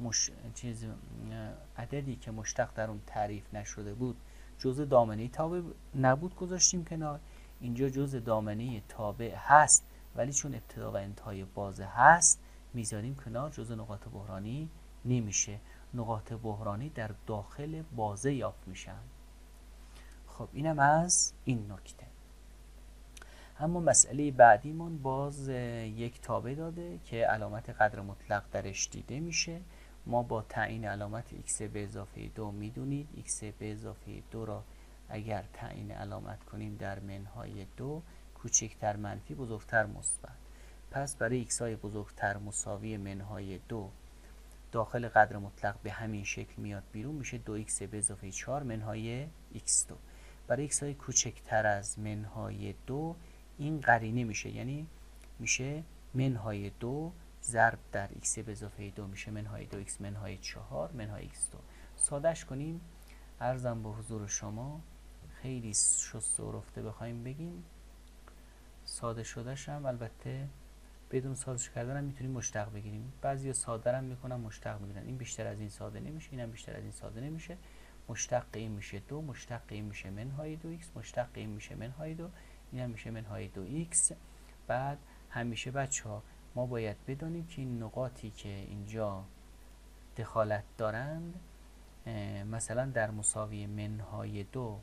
عددی که مشتق در اون تعریف نشده بود جزء دامنه تابع نبود گذاشتیم کنار. اینجا جزء دامنه تابع هست ولی چون ابتدا و انتهای بازه هست میذاریم کنار، جزء نقاط بحرانی نمیشه. نقاط بحرانی در داخل بازه یافت میشن. خب اینم از این نکته. اما مسئله بعدیمون باز یک تابع داده که علامت قدر مطلق درش دیده میشه. ما با تعیین علامت x به اضافه 2 میدونید x به اضافه 2 را اگر تعیین علامت کنیم در منهای 2 کوچکتر منفی بزرگتر مثبت. پس برای x های بزرگتر مساوی منهای 2 داخل قدر مطلق به همین شکل میاد بیرون، میشه 2x به اضافه 4 منهای x2. برای x های کوچکتر از منهای 2 این قرینه میشه، یعنی میشه منهای 2 ضرب در x به اضافه 2 میشه منهای 2x منهای 4 منهای x2. سادش کنیم عرضم به حضور شما، خیلی شسته و رفته بخوایم بگیم ساده شدهش هم البته بدون سادهش کردن هم میتونیم مشتق بگیریم. بعضیا ساده هم میکنن مشتق میگیرن. این بیشتر از این ساده نمیشه، اینم بیشتر از این ساده نمیشه. مشتق این میشه 2، مشتق این میشه منهای 2x، مشتق این میشه منهای 2، این هم میشه منهای 2x. بعد همیشه بچه‌ها ما باید بدانیم که این نقاطی که اینجا دخالت دارند، مثلا در مساوی منهای 2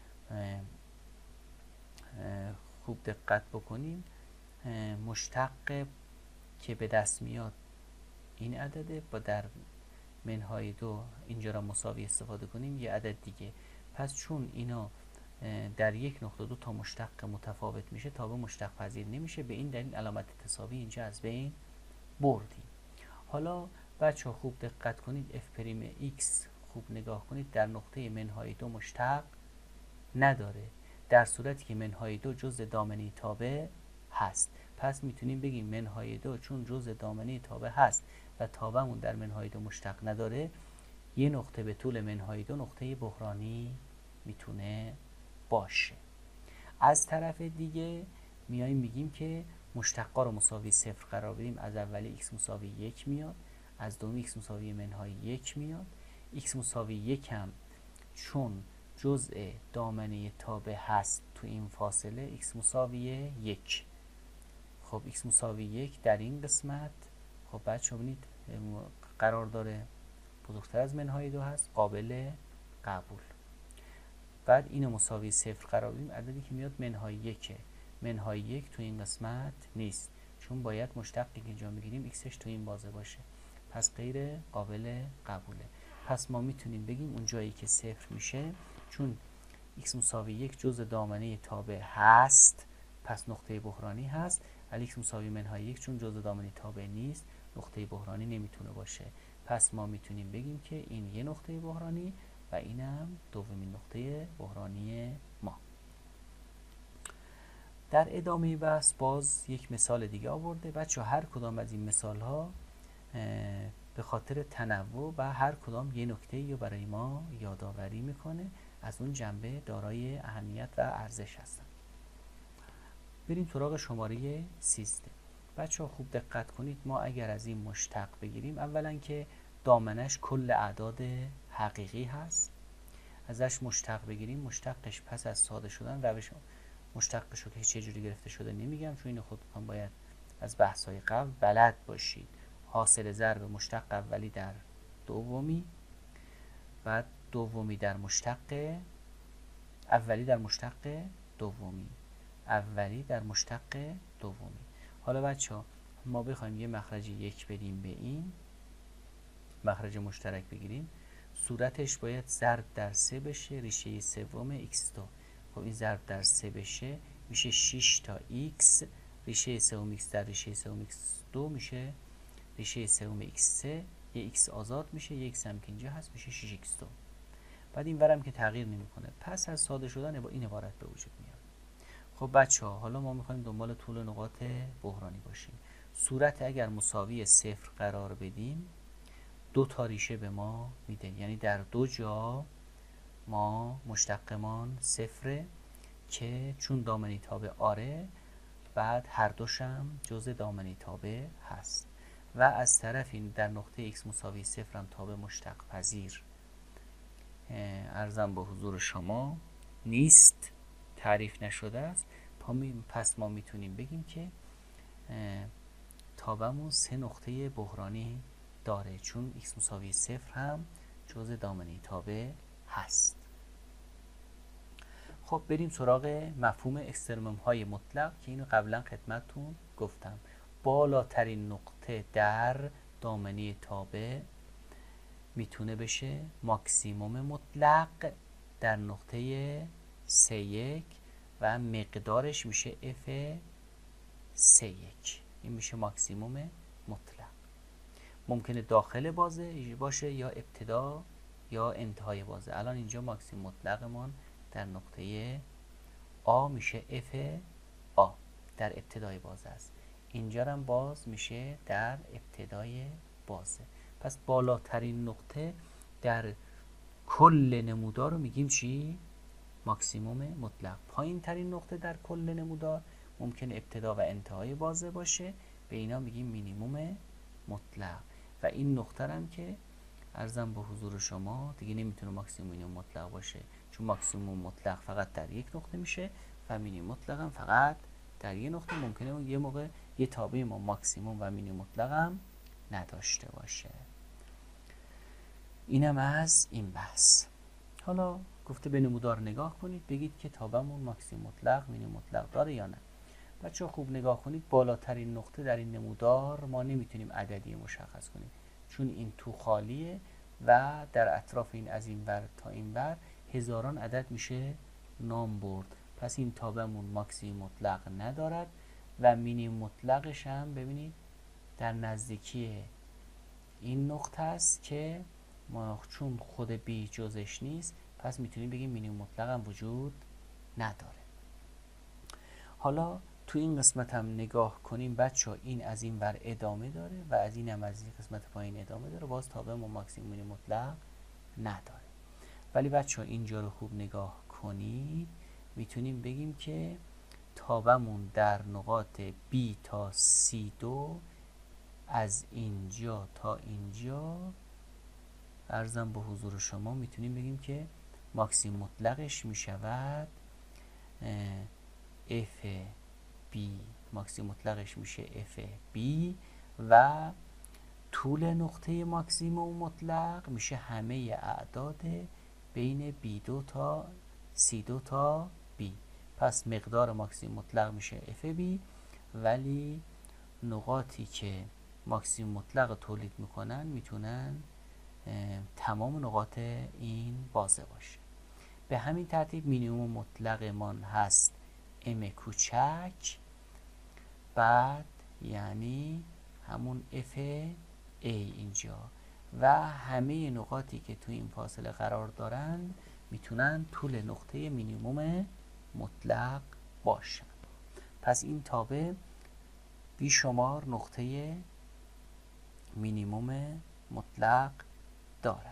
خوب دقت بکنیم، مشتق که به دست میاد این عدده، با در منهای 2 اینجا را مساوی استفاده کنیم یه عدد دیگه. پس چون اینا در یک نقطه دو تا مشتق متفاوت میشه، تابع مشتق پذیر نمیشه، به این دلیل علامت تساوی اینجا از بین بردیم. حالا بچه ها خوب دقت کنید، f پریم x خوب نگاه کنید، در نقطه منهای 2 مشتق نداره، در صورتی که منهای 2 جزء دامنه تابع هست. پس میتونیم بگیم منهای 2 چون جزء دامنه تابع هست و تابعمون در منهای 2 مشتق نداره، یه نقطه به طول منهای 2 نقطه بحرانی میتونه باشه. از طرف دیگه میایم میگیم که مشتقا رو مساوی 0 قرار بدیم. از اولی x مساوی 1 میاد، از دومی x مساوی منهای 1 میاد. x مساوی 1 هم چون جزء دامنه تابع هست تو این فاصله x مساوی 1. خب x مساوی 1 در این قسمت، خب بچه ببینید قرار داره بزرگتر از منهای 2 هست، قابل قبول. بعد اینو مساوی 0 قرار بدیم، عددی که میاد منهای 1. منهای 1 تو این قسمت نیست، چون باید مشتقی که اینجا میگیریم xش تو این بازه باشه، پس غیر قابل قبوله. پس ما میتونیم بگیم اون جایی که 0 میشه، چون x مساوی 1 جزء دامنه تابع هست پس نقطه بحرانی هست، ولی x مساوی منهای 1 چون جزء دامنه تابع نیست نقطه بحرانی نمیتونه باشه. پس ما میتونیم بگیم که این یه نقطه بحرانی و اینم دومین نقطه بحرانی ما. در ادامه بحث باز یک مثال دیگه آورده. بچه هر کدام از این مثال ها به خاطر تنوع و هر کدام یه نکته رو برای ما یادآوری میکنه، از اون جنبه دارای اهمیت و ارزش هستن. بریم سراغ شماره 13. بچه ها خوب دقت کنید، ما اگر از این مشتق بگیریم، اولا که دامنش کل اعداد حقیقی هست، ازش مشتق بگیریم، مشتقش پس از ساده شدن، روش مشتقش رو که چه جوری گرفته شده نمیگم، چون اینو خودتون باید از بحث‌های قبل بلد باشید. حاصل ضرب مشتق اولی در دومی، بعد دومی در مشتق اولی در مشتق دومی، اولی در مشتق دومی. حالا بچه‌ها ما بخوایم یه مخرج 1 بدیم به این مخرج مشترک بگیریم، صورتش باید ضرب در 3 بشه ریشه سوم x2. خب این ضرب در 3 بشه میشه 6 تا x، ریشه سوم x در ریشه سوم x2 میشه ریشه سوم x3، یه x آزاد میشه، یه x هم که اینجا هست میشه 6x2. بعد این ورم که تغییر نمیکنه، پس از ساده شدن با این عبارت به وجود میاد. خب بچه ها حالا ما میخوایم دنبال طول نقاط بحرانی باشیم. صورت اگر مساوی 0 قرار بدیم، 2 تا ریشه به ما میده، یعنی در 2 جا ما مشتقمان 0 که چون دامنه تابع آره، بعد هر دوشم جزء دامنه تابع هست و از طرف این در نقطه x مساوی 0 هم تابع مشتق پذیر عرضم به حضور شما نیست، تعریف نشده است. پس ما میتونیم بگیم که تابعمون 3 نقطه بحرانی داره، چون x مساوی 0 هم جزء دامنه تابع هست. خب بریم سراغ مفهوم اکسترمم های مطلق که اینو قبلا خدمتتون گفتم. بالاترین نقطه در دامنه تابع میتونه بشه ماکسیموم مطلق در نقطه 3.1 و مقدارش میشه f 3.1. این میشه ماکسیموم مطلق. ممکنه داخل بازه باشه یا ابتدا یا انتهای بازه. الان اینجا ماکسیموم مطلقمون در نقطه A میشه f A در ابتدای بازه است. اینجا هم باز میشه در ابتدای بازه. پس بالاترین نقطه در کل نمودار رو میگیم چی؟ ماکسیموم مطلق. پایین ترین نقطه در کل نمودار ممکنه ابتدا و انتهای بازه باشه، به اینا میگیم مینیموم مطلق. و این نقطه هم که عرضم به حضور شما دیگه نمیتونه ماکسیموم مینیموم مطلق باشه، چون ماکسیموم مطلق فقط در یک نقطه میشه و مینیموم مطلق هم فقط در یک نقطه. ممکنه یه موقع یه تابع ما ماکسیموم و مینیموم مطلق هم نداشته باشه. اینم از این بحث. حالا گفته به نمودار نگاه کنید، بگید که تابعمون ماکسیموم مطلق مینیموم مطلق داره یا نه. بچه‌ها خوب نگاه کنید، بالاترین نقطه در این نمودار ما نمیتونیم عددی مشخص کنیم، چون این تو خالیه و در اطراف این از این ور تا این ور هزاران عدد میشه نام برد. پس این تابعمون ماکسیموم مطلق ندارد و مینیموم مطلقش هم ببینید در نزدیکی این نقطه است که ما چون خود بی جزش نیست، پس میتونیم بگیم مینیموم مطلق هم وجود نداره. حالا تو این قسمت هم نگاه کنیم بچه، این از این ور ادامه داره و از این هم از این قسمت پایین ادامه داره، باز تابع ما ماکسیموم مینیموم مطلق نداره. ولی بچه اینجا رو خوب نگاه کنید، میتونیم بگیم که تابعمون در نقاط B تا C2 از اینجا تا اینجا، عرضم به حضور شما میتونیم بگیم که ماکسیموم مطلقش میشود FB، ماکسیموم مطلقش میشه FB و طول نقطه ماکسیموم مطلق میشه همه اعداد بین B2 تا C2 تا B. پس مقدار ماکسیموم مطلق میشه FB، ولی نقاطی که ماکسیموم مطلق تولید میکنن میتونن تمام نقاط این بازه باشه. به همین ترتیب مینیموم مطلق من هست M کوچک، بعد یعنی همون F A اینجا، و همه نقاطی که تو این فاصله قرار دارن میتونن طول نقطه مینیموم مطلق باشن. پس این تابع بیشمار نقطه مینیموم مطلق دارد،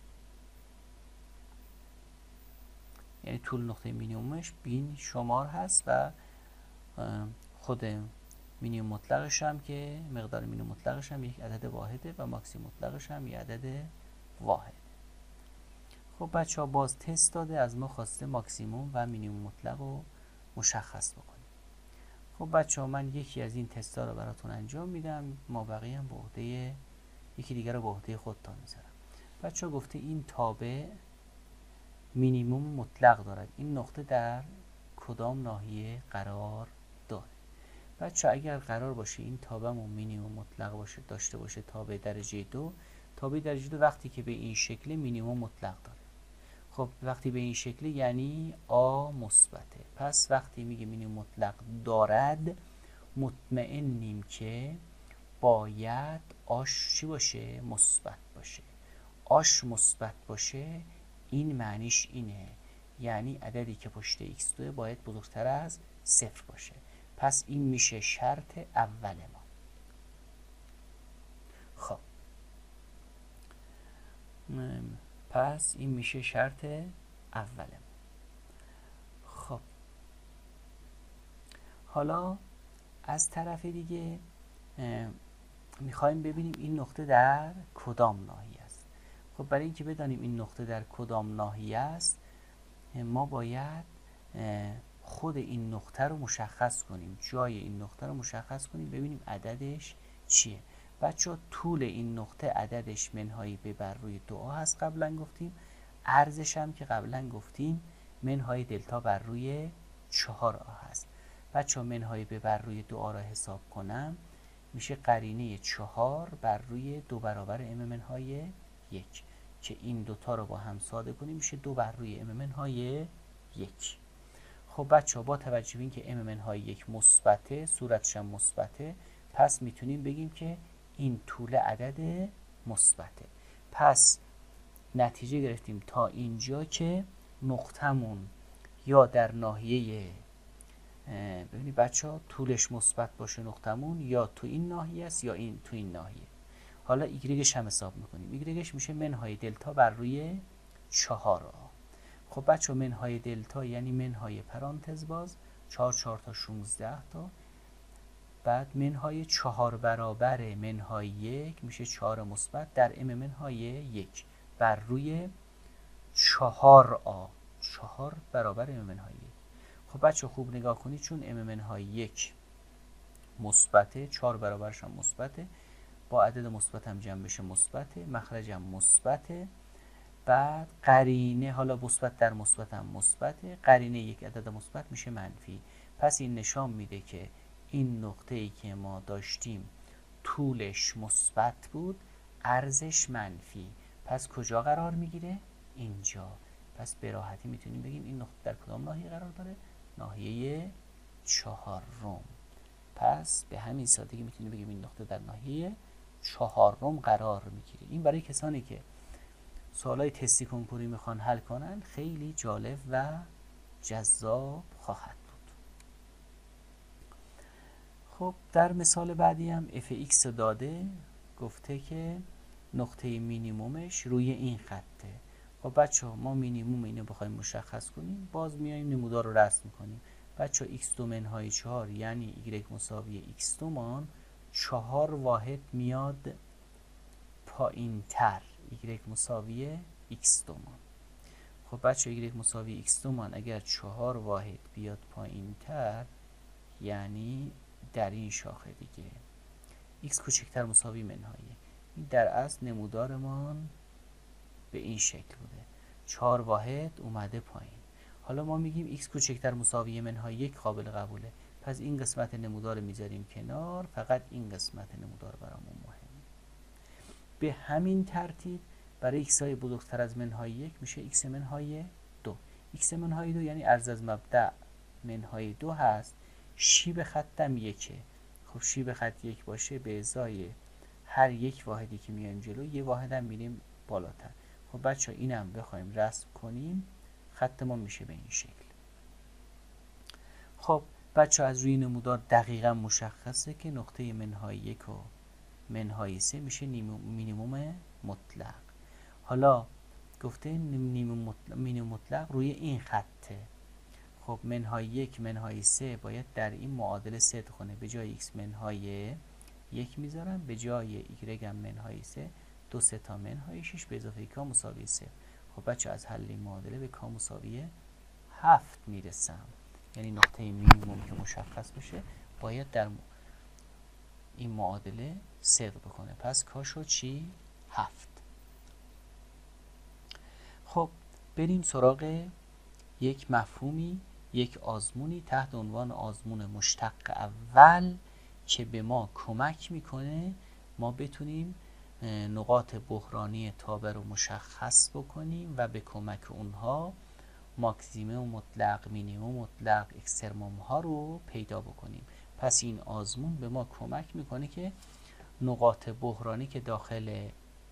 یعنی طول نقطه مینیمومش بین شمار هست و خود مینیموم مطلقش هم که مقدار مینیموم مطلقش هم یک عدد واحده و ماکسیموم مطلقش هم یک عدد واحده. خب بچه ها باز تست داده، از ما خواسته ماکسیموم و مینیموم مطلق رو مشخص بکنیم. خب بچه ها من یکی از این تست ها رو براتون انجام میدم، ما بقیه هم به عهده یکی دیگر رو به عهده خودتان میذارم. بچه ها گفته این تابع مینیموم مطلق دارد، این نقطه در کدام ناحیه قرار داره؟ بچه اگر قرار باشه این تابعمون مینیموم مطلق باشه داشته باشه تابع درجه 2، تابع درجه 2 وقتی که به این شکل مینیموم مطلق داره. خب وقتی به این شکل یعنی آ مثبته. پس وقتی میگه مینیموم مطلق دارد، مطمئنیم که باید آش چی باشه؟ مثبت باشه. آش مثبت باشه این معنیش اینه، یعنی عددی که پشت x2 باید بزرگتر از 0 باشه. پس این میشه شرط اول ما. خب پس این میشه شرط اول ما. خب حالا از طرف دیگه میخوایم ببینیم این نقطه در کدام ناحیه است. خب برای اینکه بدانیم این نقطه در کدام ناحیه است، ما باید خود این نقطه رو مشخص کنیم، جای این نقطه رو مشخص کنیم، ببینیم عددش چیه. بچه طول این نقطه عددش منهای به بر روی 2a هست، قبلا گفتیم. عرضش هم که قبلا گفتیم منهای دلتا بر روی 4a هست. بچه منهای به بر روی 2a را حساب کنم میشه قرینه 4 بر روی 2 برابر m منهای 1 که این دوتا رو با هم ساده کنیم میشه 2 بر روی m منهای 1. خب بچه با توجه به اینکه m منهای 1 مثبته، صورتش هم مثبته، پس میتونیم بگیم که این طول عدد مثبته. پس نتیجه گرفتیم تا اینجا که نقطمون یا در ناحیه، ببینید بچه ها طولش مثبت باشه نقطمون، یا تو این ناحیه است یا این تو این ناحیه. حالا ایگرگش هم حساب میکنیم، ایگرگش میشه منهای دلتا بر روی 4a. خب بچه منهای دلتا یعنی منهای پرانتز باز 4 تا 16 تا. بعد منهای 4 برابر منهای 1 میشه 4 مثبت در ام منهای 1 بر روی 4a. 4 برابر ام منهای 1. خب بچه خوب نگاه کنید، چون ام منهای 1 مثبته، 4 برابرش هم مثبته، با عدد مثبت هم جمع بشه مثبته، مخرج هم مثبته. بعد قرینه، حالا مثبت در مثبت هم مثبته، قرینه یک عدد مثبت میشه منفی. پس این نشان میده که این نقطه‌ای که ما داشتیم طولش مثبت بود، عرضش منفی. پس کجا قرار میگیره؟ اینجا. پس به راحتی میتونیم بگیم این نقطه در کدام ناحیه قرار داره؟ ناحیه 4. پس به همین سادگی میتونیم بگیم این نقطه در ناحیه 4 قرار میگیره. این برای کسانی که سوالای تستی کنکوری میخوان حل کنن خیلی جالب و جذاب خواهد بود. خب در مثال بعدی هم fx داده، گفته که نقطه مینیمومش روی این خطه. خب بچه ها ما مینیموم اینو بخوایم مشخص کنیم، باز میایم نمودار رو رسم کنیم. بچه ها x2 منهای 4 یعنی y مساوی x2 مان 4 واحد میاد پایین تر، y مساوی x2 مان. خب بچه y مساوی x2 مان اگر 4 واحد بیاد پایین تر یعنی در این شاخه دیگه x کوچکتر مساوی منهای. این در اصل نمودارمان به این شکل بوده، 4 واحد اومده پایین. حالا ما میگیم x کوچکتر مساوی منهای 1 قابل قبوله، پس این قسمت نمودار میذاریم کنار، فقط این قسمت نمودار برامون مهمه. به همین ترتیب برای x های بزرگتر از منهای 1 میشه x منهای 2. x منهای 2 یعنی عرض از مبدأ منهای 2 هست، شیب خطم 1. خب شیب خط 1 باشه، به ازای هر یک واحدی که میایم جلو یه واحد هم میریم بالاتر. خب بچه ها اینم بخوایم رسم کنیم، خط ما میشه به این شکل. خب بچه ها از روی نمودار دقیقا مشخصه که نقطه منهای 1 و منهای 3 میشه مینیموم مطلق. حالا گفته مینیموم مطلق روی این خطه. خب منهای 1 منهای 3 باید در این معادله صدق کنه. به جای x منهای 1 میذارم، به جای y هم منهای 3 2 3 تا منهای 6 به اضافه k مساوی 3. خب بچه از حل این معادله به k مساوی 7 میرسم. یعنی نقطه مینیموم که مشخص بشه باید در این معادله صدق بکنه. پس k شد چی؟ 7. خب بریم سراغ یک مفهومی، یک آزمونی تحت عنوان آزمون مشتق اول که به ما کمک میکنه ما بتونیم نقاط بحرانی تابع رو مشخص بکنیم و به کمک اونها ماکسیموم مطلق، مینیموم مطلق، اکسترموم ها رو پیدا بکنیم. پس این آزمون به ما کمک میکنه که نقاط بحرانی که داخل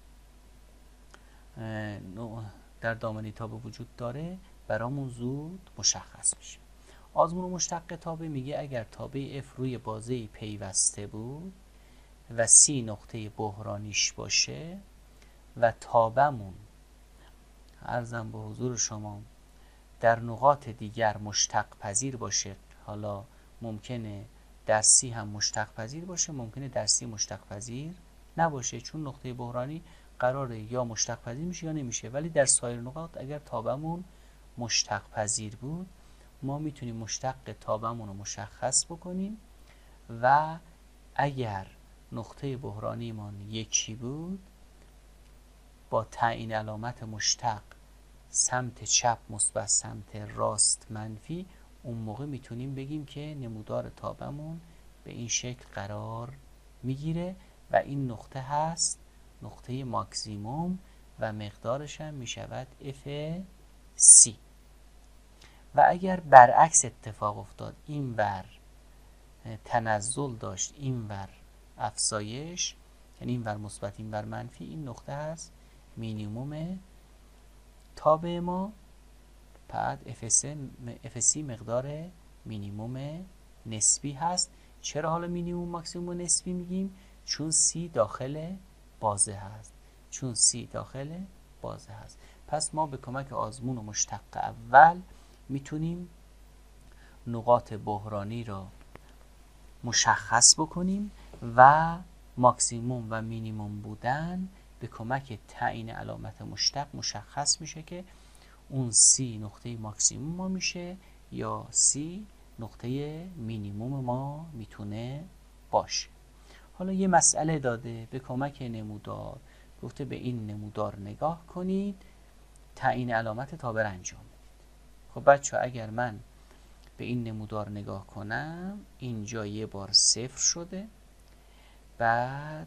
در دامنه تابع وجود داره برامون زود مشخص میشه. آزمون مشتق تابع میگه اگر تابع f روی بازه پیوسته بود و C نقطه بحرانیش باشه و تابعمون عرضم به حضور شما در نقاط دیگر مشتق پذیر باشه، حالا ممکنه در C هم مشتق پذیر باشه، ممکنه در C مشتق پذیر نباشه، چون نقطه بحرانی قراره یا مشتق پذیر میشه یا نمیشه. ولی در سایر نقاط اگر تابعمون مشتق پذیر بود ما میتونیم مشتق تابعمون رو مشخص بکنیم و اگر نقطه بحرانیمان یکی بود با تعیین علامت مشتق سمت چپ مثبت، سمت راست منفی، اون موقع میتونیم بگیم که نمودار تابعمون به این شکل قرار میگیره و این نقطه هست نقطه ماکسیموم و مقدارش هم میشود FC. و اگر برعکس اتفاق افتاد، این ور تنزل داشت این ور افزایش، یعنی این ور مثبت این ور منفی، این نقطه هست مینیموم تابع ما. بعد FC مقدار مینیموم نسبی هست. چرا حالا مینیموم ماکسیموم نسبی میگیم؟ چون C داخل بازه هست، چون C داخل بازه هست. پس ما به کمک آزمون و مشتق اول میتونیم نقاط بحرانی را مشخص بکنیم و ماکسیموم و مینیموم بودن به کمک تعیین علامت مشتق مشخص میشه که اون C نقطه ماکسیموم ما میشه یا C نقطه مینیموم ما میتونه باشه. حالا یه مسئله داده به کمک نمودار، گفته به این نمودار نگاه کنید، تعیین علامت تابر انجام بدید. خب بچه اگر من به این نمودار نگاه کنم، اینجا یه بار صفر شده، بعد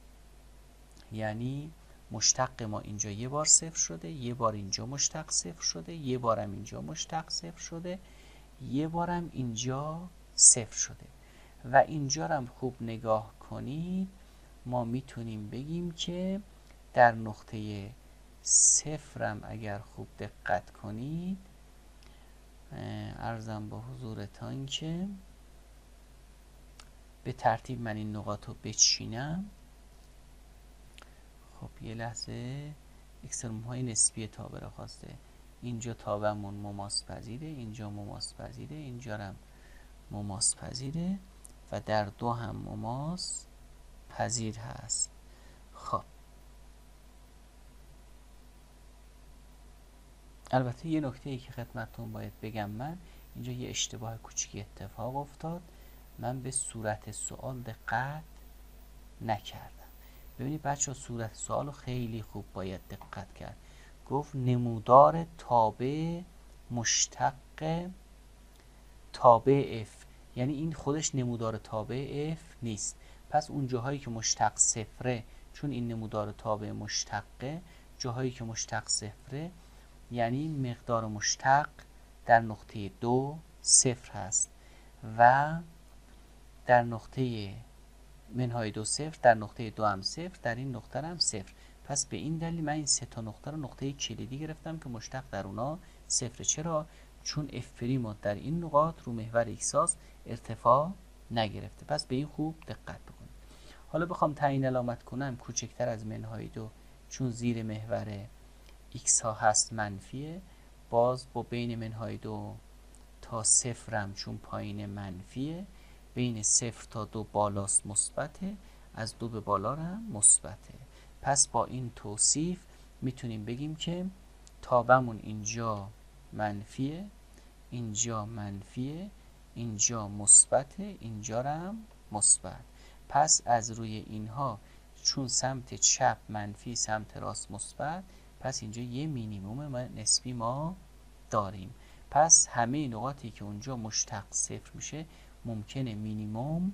یعنی مشتق ما اینجا یه بار صفر شده، یه بار اینجا مشتق صفر شده، یه بارم اینجا مشتق صفر شده، یه بارم اینجا صفر شده و اینجا هم خوب نگاه کنید ما میتونیم بگیم که در نقطه صفرم اگر خوب دقت کنید، عرضم با حضورتان که به ترتیب من این نقاط رو بچینم. خب یه لحظه، اکسترموم های نسبی تابع خواسته. اینجا تابعمون مماس پذیره، اینجا مماس پذیره، اینجا هم مماس پذیره و در دو هم مماس پذیر هست. خب البته یه نکته ای که خدمتتون باید بگم، من اینجا یه اشتباه کوچیکی اتفاق افتاد، من به صورت سوال دقت نکردم. ببینید بچه ها، صورت سوال رو خیلی خوب باید دقت کرد. گفت نمودار تابع مشتق تابع f، یعنی این خودش نمودار تابع f نیست. پس اون جاهایی که مشتق صفره، چون این نمودار تابع مشتقه، جاهایی که مشتق صفره یعنی مقدار مشتق در نقطه 2 صفر هست و در نقطه منهای 2 صفر، در نقطه 2 هم صفر، در این نقطه هم صفر. پس به این دلیل من این سه تا نقطه رو نقطه کلیدی گرفتم که مشتق در اونا صفره. چرا؟ چون اف پریم در این نقاط رو محور ایکساس ارتفاع نگرفته. پس به این خوب دقت بکنید. حالا بخوام تعیین علامت کنم کوچکتر از منهای 2، چون زیر محور ایکس ها هست منفیه، باز با بین منهای 2 تا صفرم چون پایین منفیه، بین 0 تا 2 بالاست مثبته، از 2 به بالا هم مثبته. پس با این توصیف میتونیم بگیم که تابمون اینجا منفیه، اینجا منفیه، اینجا مثبته، اینجا هم مثبت. پس از روی اینها چون سمت چپ منفی، سمت راست مثبت، پس اینجا یه مینیموم نسبی ما داریم. پس همه نقاطی که اونجا مشتق صفر میشه ممکنه مینیموم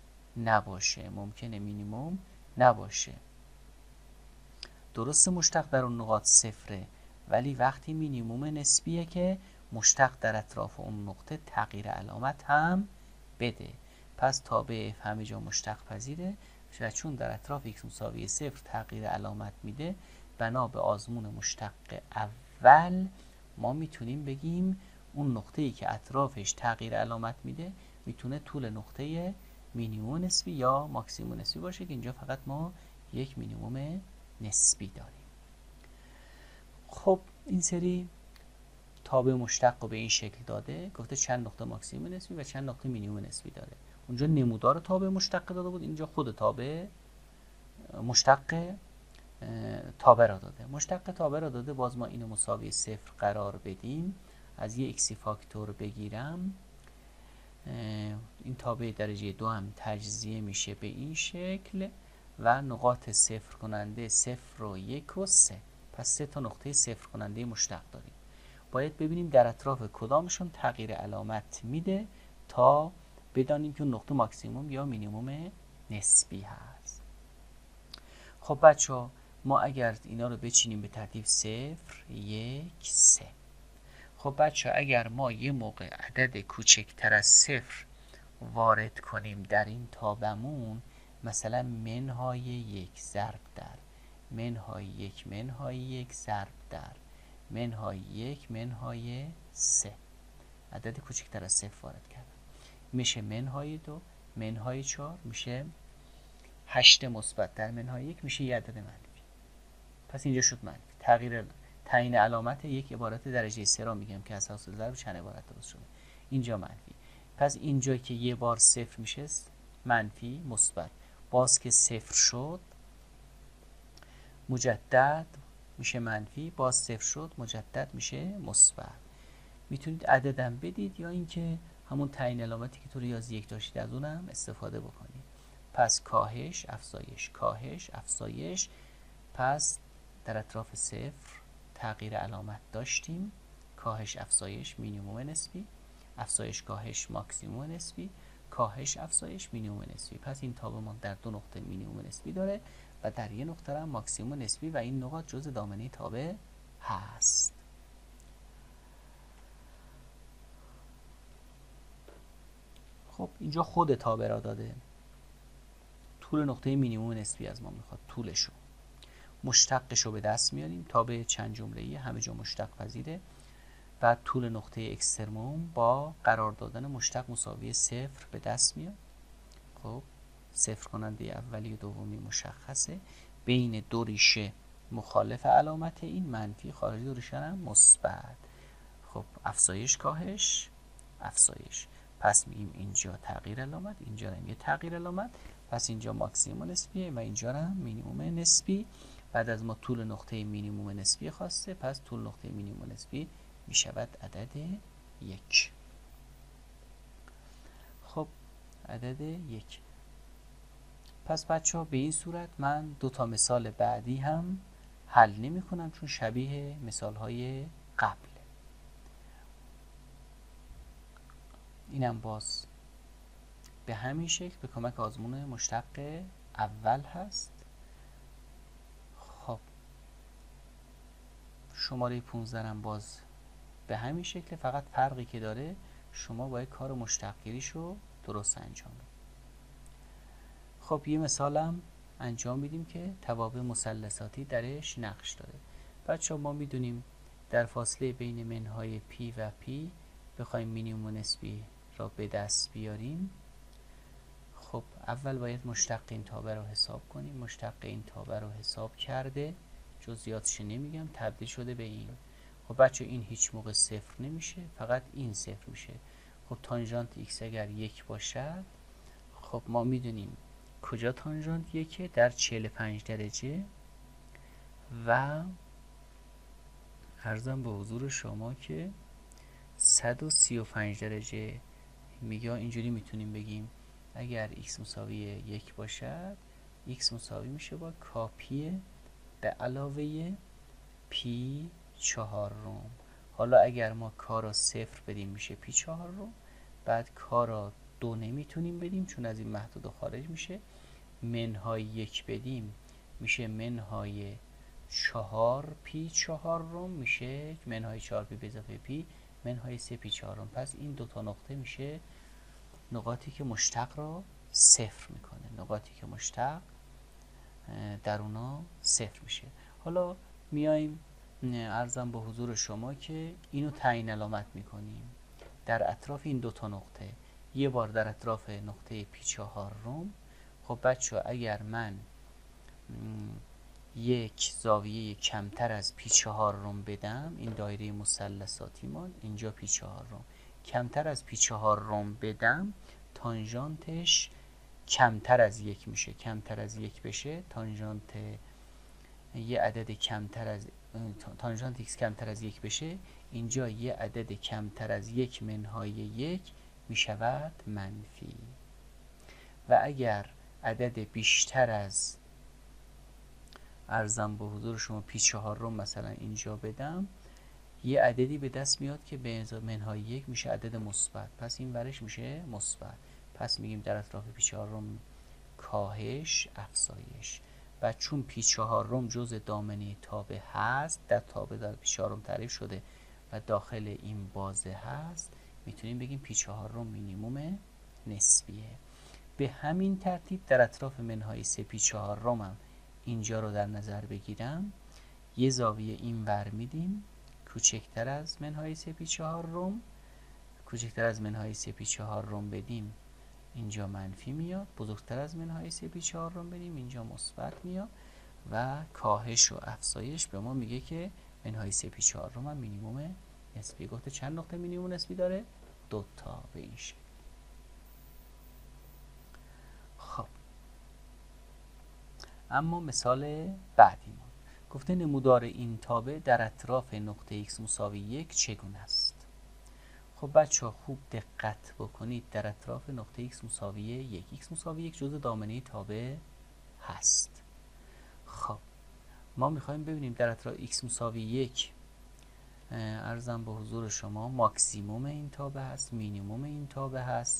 نباشه. درسته مشتق در اون نقاط صفره، ولی وقتی مینیموم نسبیه که مشتق در اطراف اون نقطه تغییر علامت هم بده. پس تابع f همه جا مشتق پذیره و چون در اطراف x مساوی صفر تغییر علامت میده، بنا به آزمون مشتق اول ما میتونیم بگیم اون نقطه‌ای که اطرافش تغییر علامت میده میتونه طول نقطه مینیموم نسبی یا ماکسیموم نسبی باشه که اینجا فقط ما یک مینیموم نسبی داریم. خب این سری تابع مشتق رو به این شکل داده، گفته چند نقطه ماکسیموم نسبی و چند نقطه مینیموم نسبی داره. اونجا نمودار تابع مشتق داده بود، اینجا خود تابع مشتق تابع را داده. مشتق تابع را داده، باز ما اینو مساوی صفر قرار بدیم، از یه اکسی فاکتور بگیرم، این تابع درجه 2 هم تجزیه میشه به این شکل و نقاط صفر کننده 0 و 1 و 3. پس 3 تا نقطه صفر کننده مشتق داریم. باید ببینیم در اطراف کدامشون تغییر علامت میده تا بدانیم که نقطه ماکسیموم یا مینیموم نسبی هست. خب بچه ها، ما اگر اینا رو بچینیم به ترتیب 0 1 3. خب بچه ها، اگر ما یه موقع عدد کوچکتر از 0 وارد کنیم در این تابمون، مثلا منهای 1 ضرب در منهای 1 منهای 1 ضرب در منهای 1 منهای 3، عدد کوچکتر از 0 وارد کردم، میشه منهای 2 منهای 4، میشه 8 مثبت در منهای 1 میشه یه عدد منفی. پس اینجا شد منفی. تعیین علامت یک عبارت درجه 3 را میگم که اساس ضرب چند عبارت درست شده. اینجا منفی. پس اینجا که یه بار صفر میشه منفی مثبت، باز که صفر شد مجدد میشه منفی، باز صفر شد مجدد میشه مثبت. میتونید عددم بدید یا اینکه همون تعیین علامتی که تو ریاضی یک داشتید از اونم استفاده بکنید. پس کاهش افزایش، کاهش افزایش. پس در اطراف صفر تغییر علامت داشتیم، کاهش افزایش مینیموم نسبی، افزایش کاهش ماکسیموم نسبی، کاهش افزایش مینیموم نسبی. پس این تابع ما در دو نقطه مینیموم نسبی داره و در یک نقطه هم ماکسیموم نسبی و این نقاط جزء دامنه تابع هست. خب اینجا خود تابع را داده، طول نقطه مینیموم نسبی از ما میخواد، طولشو، مشتقشو به دست میاریم، تابع چند جمله‌ای همه جا مشتق پذیره و طول نقطه اکسترموم با قرار دادن مشتق مساوی صفر به دست میاد. خب صفر کننده اولی و دومی مشخصه، بین دو ریشه مخالف علامت این منفی، خارج دو ریشه هم مثبت. خب افزایش کاهش افزایش، پس میگیم اینجا تغییر علامت، اینجا هم یه تغییر علامت، پس اینجا ماکسیموم نسبیه و اینجا هم مینیموم نسبی. بعد از ما طول نقطه مینیموم نسبی خواسته، پس طول نقطه مینیموم نسبی میشود عدد 1. خب عدد 1. پس بچه ها به این صورت من 2 تا مثال بعدی هم حل نمی کنم چون شبیه مثال های قبل. اینم باز به همین شکل به کمک آزمون مشتق اول هست. خب شماره 15 هم باز به همین شکل، فقط فرقی که داره شما باید کار مشتق گیریشو درست انجام بدید. خب یه مثالم انجام میدیم که توابع مثلثاتی درش نقش داره. بچه‌ها ما میدونیم در فاصله بین منهای پی و پی بخوایم مینیموم نسبی را به دست بیاریم، خب اول باید مشتق این تابع رو حساب کنیم. مشتق این تابع رو حساب کرده، جزئیاتش نمیگم، تبدیل شده به این. خب بچه این هیچ موقع صفر نمیشه، فقط این صفر میشه. خب تانژانت ایکس اگر 1 باشد، خب ما میدونیم کجا تانژانت 1 در 45 درجه و عرضم به حضور شما که 135 درجه. میگه اینجوری میتونیم بگیم اگر x مساوی 1 باشد، x مساوی میشه با کاپی به علاوه پی 4 روم. حالا اگر ما کار را 0 بدیم میشه پی 4 روم، بعد کار را 2 نمیتونیم بدیم چون از این محدوده خارج میشه، منهای 1 بدیم میشه منهای 4 پی 4 روم، میشه منهای 4 پی به اضافه پی منهای 3 پی 4 روم. پس این 2 تا نقطه میشه نقاطی که مشتق را 0 میکنه، نقاطی که مشتق در اونا 0 میشه. حالا میایم عرضم به حضور شما که اینو تعیین علامت میکنیم در اطراف این 2 تا نقطه، یه بار در اطراف نقطه پی 4 روم. خب بچه اگر من یک زاویه کمتر از پی 4 روم بدم، این دایره مثلثاتی ما اینجا پی 4 روم، کمتر از پی 4 روم بدم، تانژانتش کمتر از 1 میشه. کمتر از 1 بشه تانژانت یه عدد کمتر از تانژانت x کمتر از 1 بشه، اینجا یه عدد کمتر از 1 منهای 1 میشود منفی. و اگر عدد بیشتر از عرضم به حضور شما پی 4 روم مثلا اینجا بدم، یه عددی به دست میاد که به منهای 1 میشه عدد مثبت، پس این ورش میشه مثبت. پس میگیم در اطراف پی 4 روم کاهش افزایش. و چون پی 4 روم جزء دامنه تابع هست، در تابع در پی 4 روم تعریف شده و داخل این بازه هست، میتونیم بگیم پی 4 روم مینیموم نسبیه. به همین ترتیب در اطراف منهای 3 پی 4 روم هم اینجا رو در نظر بگیرم، یه زاویه این ور میدیم کوچکتر از منهای 3 پی 4 روم، کوچکتر از منهای 3 پی 4 روم بدیم اینجا منفی میاد، بزرگتر از منهای 3 پی 4 روم بدیم اینجا مثبت میاد. و کاهش و افزایش به ما میگه که منهای 3 پی 4 روم هم مینیموم نسبی. گفته چند نقطه مینیموم نسبی داره؟ دوتا به این شکل. خب اما مثال بعدی ما گفته نمودار این تابع در اطراف نقطه x مساوی 1 چگونه است؟ خب بچه ها خوب دقت بکنید. در اطراف نقطه x مساوی 1، x مساوی 1 جزء دامنه تابع هست. خب ما میخوایم ببینیم در اطراف x مساوی 1 عرضم به حضور شما ماکسیموم این تابع هست، مینیموم این تابع هست،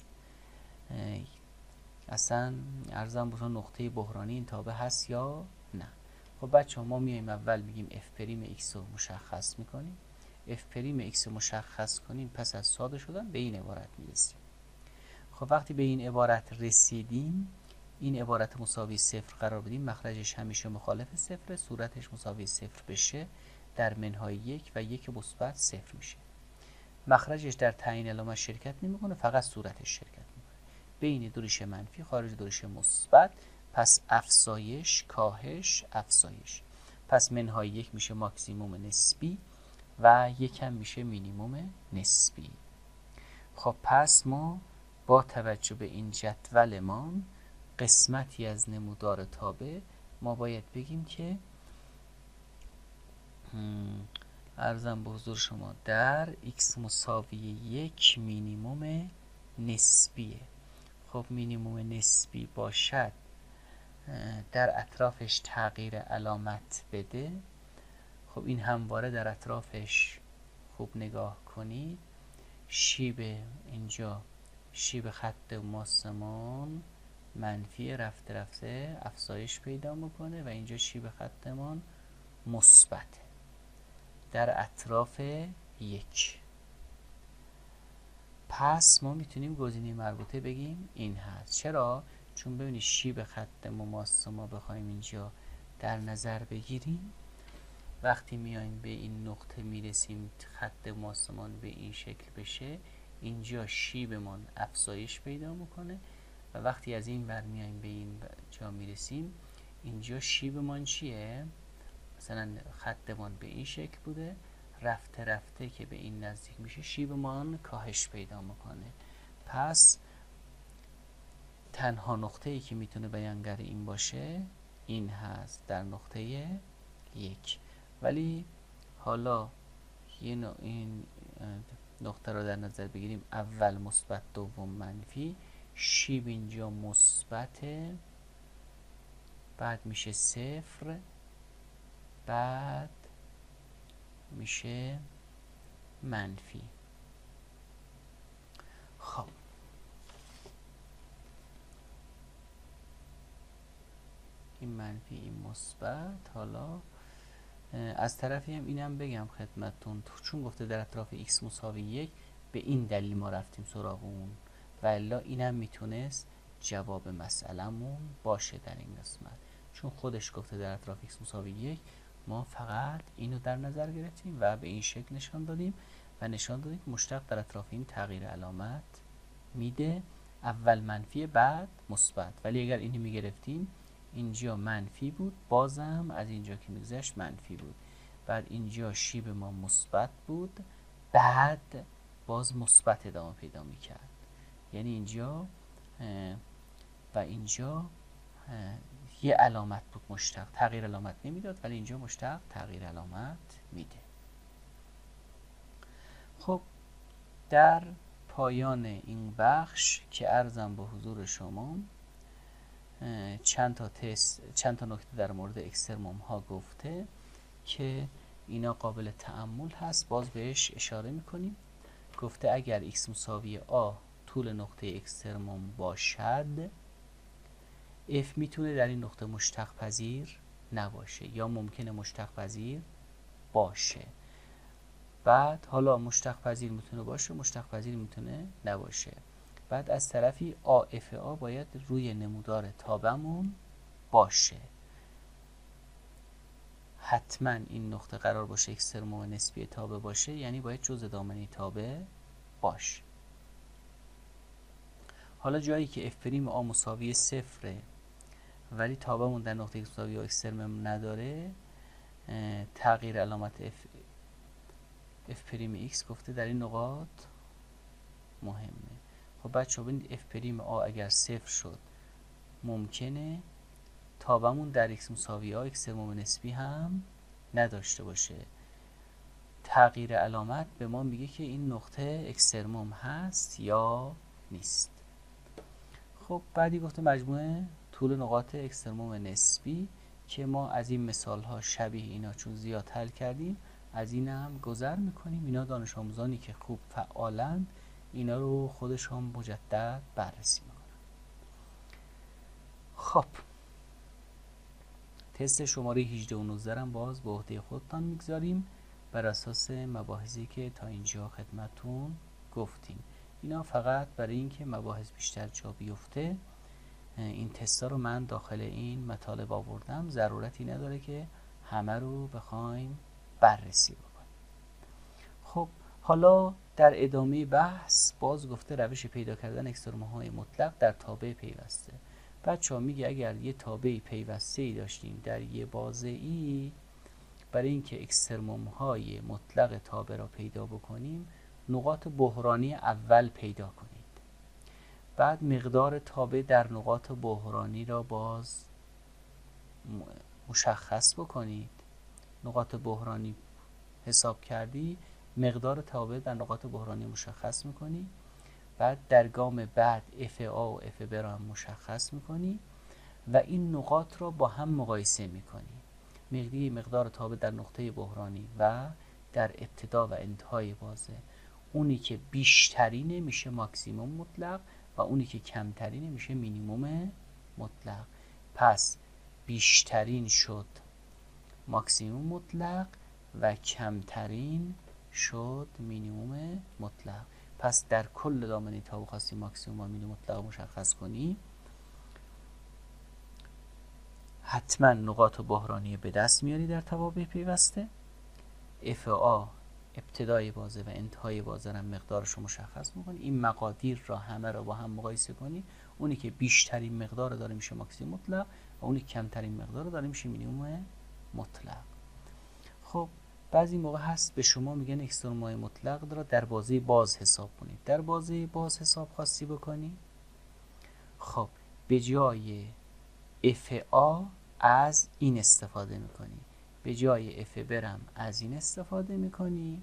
اصلا عرضم به نقطه بحرانی این تابع هست یا نه. خب بچه ها ما میایم اول میگیم اف پریم x رو مشخص میکنیم. اف پریم x رو مشخص کنیم، پس از ساده شدن به این عبارت میرسیم. خب وقتی به این عبارت رسیدیم، این عبارت مساوی صفر قرار بدیم، مخرجش همیشه مخالف صفر، صورتش مساوی صفر بشه در منهای 1 و 1 مثبت صفر میشه. مخرجش در تعیین علامت شرکت نمیکنه، فقط صورتش شرکت میکنه. بین دو ریشه منفی خارج دو ریشه مثبت، پس افزایش کاهش افزایش. پس منهای 1 میشه ماکسیموم نسبی و 1 هم میشه مینیموم نسبی. خب پس ما با توجه به این جدولمان قسمتی از نمودار تابع ما باید بگیم که عرضم به حضور شما در x مساوی 1 مینیموم نسبیه. خب مینیموم نسبی باشد در اطرافش تغییر علامت بده. خب این همواره در اطرافش خوب نگاه کنید. شیب اینجا شیب خط ماسمان منفی رفته رفته افزایش پیدا میکنه و اینجا شیب خطمان مثبته در اطراف 1. پس ما میتونیم گزینه مربوطه بگیم این هست. چرا؟ چون ببینید شیب خط مماس ما بخوایم اینجا در نظر بگیریم، وقتی میایم به این نقطه میرسیم خط ماسمان به این شکل بشه، اینجا شیبمان افزایش پیدا میکنه و وقتی از این ور میایم به این جا میرسیم، اینجا شیبمان چیه؟ مثلا خطمان به این شکل بوده، رفته رفته که به این نزدیک میشه شیبمان کاهش پیدا میکنه. پس تنها نقطه ای که میتونه بیانگر این باشه این هست در نقطه 1. ولی حالا این نقطه رو در نظر بگیریم، اول مثبت دوم منفی، شیب اینجا مثبته، بعد میشه 0، بعد میشه منفی. خب این منفی این مثبت. حالا از طرفی هم اینم بگم خدمتتون، چون گفته در اطراف x مساوی 1 به این دلیل ما رفتیم سراغ اون و الا اینم میتونست جواب مسئله‌مون باشه در این قسمت. چون خودش گفته در اطراف x مساوی 1، ما فقط اینو در نظر گرفتیم و به این شکل نشان دادیم و نشان دادیم که مشتق در اطراف این تغییر علامت میده، اول منفی بعد مثبت. ولی اگر اینو میگرفتیم اینجا منفی بود، بازم از اینجا که میگذشت منفی بود، بعد اینجا شیب ما مثبت بود، بعد باز مثبت ادامه پیدا میکرد. یعنی اینجا و اینجا یه علامت بود مشتق، تغییر علامت نمیداد، ولی اینجا مشتق تغییر علامت میده. خب در پایان این بخش که عرضم به حضور شما چند تا نکته در مورد اکسترموم ها گفته که اینا قابل تأمل هست، باز بهش اشاره میکنیم. گفته اگر x مساوی a طول نقطه اکسترموم باشد، f میتونه در این نقطه مشتق پذیر نباشه یا ممکنه مشتق پذیر باشه. بعد حالا مشتق پذیر میتونه باشه، مشتق پذیر میتونه نباشه. بعد از طرفی AFA باید روی نمودار تابعمون باشه. حتما این نقطه قرار باشه اکسترموم نسبی تابع باشه، یعنی باید جزء دامنه تابع باشه. حالا جایی که اف پریم آ مساوی 0 ولی تابعمون در نقطه مساوی یا اکسترموم نداره، تغییر علامت اف پریم x گفته در این نقاط مهمه. خب بچه ها ببینید اف پریم آ اگر صفر شد ممکنه تابمون در x مساوی آ اکسترموم نسبی هم نداشته باشه. تغییر علامت به ما میگه که این نقطه اکسترموم هست یا نیست. خب بعدی گفته مجموعه طول نقاط اکسترموم نسبی که ما از این مثال ها شبیه اینا چون زیاد حل کردیم از این هم گذر میکنیم. اینا دانش آموزانی که خوب فعالن اینا رو خودشون مجدد بررسی میکنن. خب تست شماره 18 و 19 هم باز به عهده خودتان میگذاریم بر اساس مباحثی که تا اینجا خدمتتون گفتیم. اینا فقط برای اینکه مباحث بیشتر جا بیفته این تستا رو من داخل این مطالب آوردم. ضرورتی نداره که همه رو بخوایم بررسی بکنیم. خب حالا در ادامه بحث باز گفته روش پیدا کردن اکسترموم‌های مطلق در تابع پیوسته. بچه‌ها میگه اگر یه تابع پیوسته‌ای داشتیم در یه بازه‌ای، برای اینکه اکسترموم‌های مطلق تابع را پیدا بکنیم نقاط بحرانی اول پیدا کنید. بعد مقدار تابع در نقاط بحرانی را باز مشخص بکنید. نقاط بحرانی حساب کردی مقدار تابع در نقاط بحرانی مشخص میکنی. بعد در گام بعد اف آ و اف ب را هم مشخص میکنی و این نقاط را با هم مقایسه میکنی. مقدار تابع در نقطه بحرانی و در ابتدا و انتهای بازه، اونی که بیشترینه میشه ماکسیموم مطلق و اونی که کمترینه میشه مینیموم مطلق. پس بیشترین شد ماکسیموم مطلق و کمترین شد مینیموم مطلق. پس در کل دامنه تابع خواستی ماکسیموم و مینیموم مطلق مشخص کنی، حتما نقاط بحرانی به دست میاری در توابع پیوسته. اف آ ابتدای بازه و انتهای بازه را مقدارش رو مشخص میکنی. این مقادیر را همه را با هم مقایسه کنی، اونی که بیشترین مقدار داره میشه ماکسیموم مطلق و اونی که کمترین مقدار داره میشه مینیموم مطلق. خب بعضی موقع هست به شما میگن اکسترموم‌های مطلق را در بازه باز حساب کنید. در بازه باز حساب خواستی بکنی، خب به جای اف آ از این استفاده میکنی، به جای اف برم از این استفاده میکنی.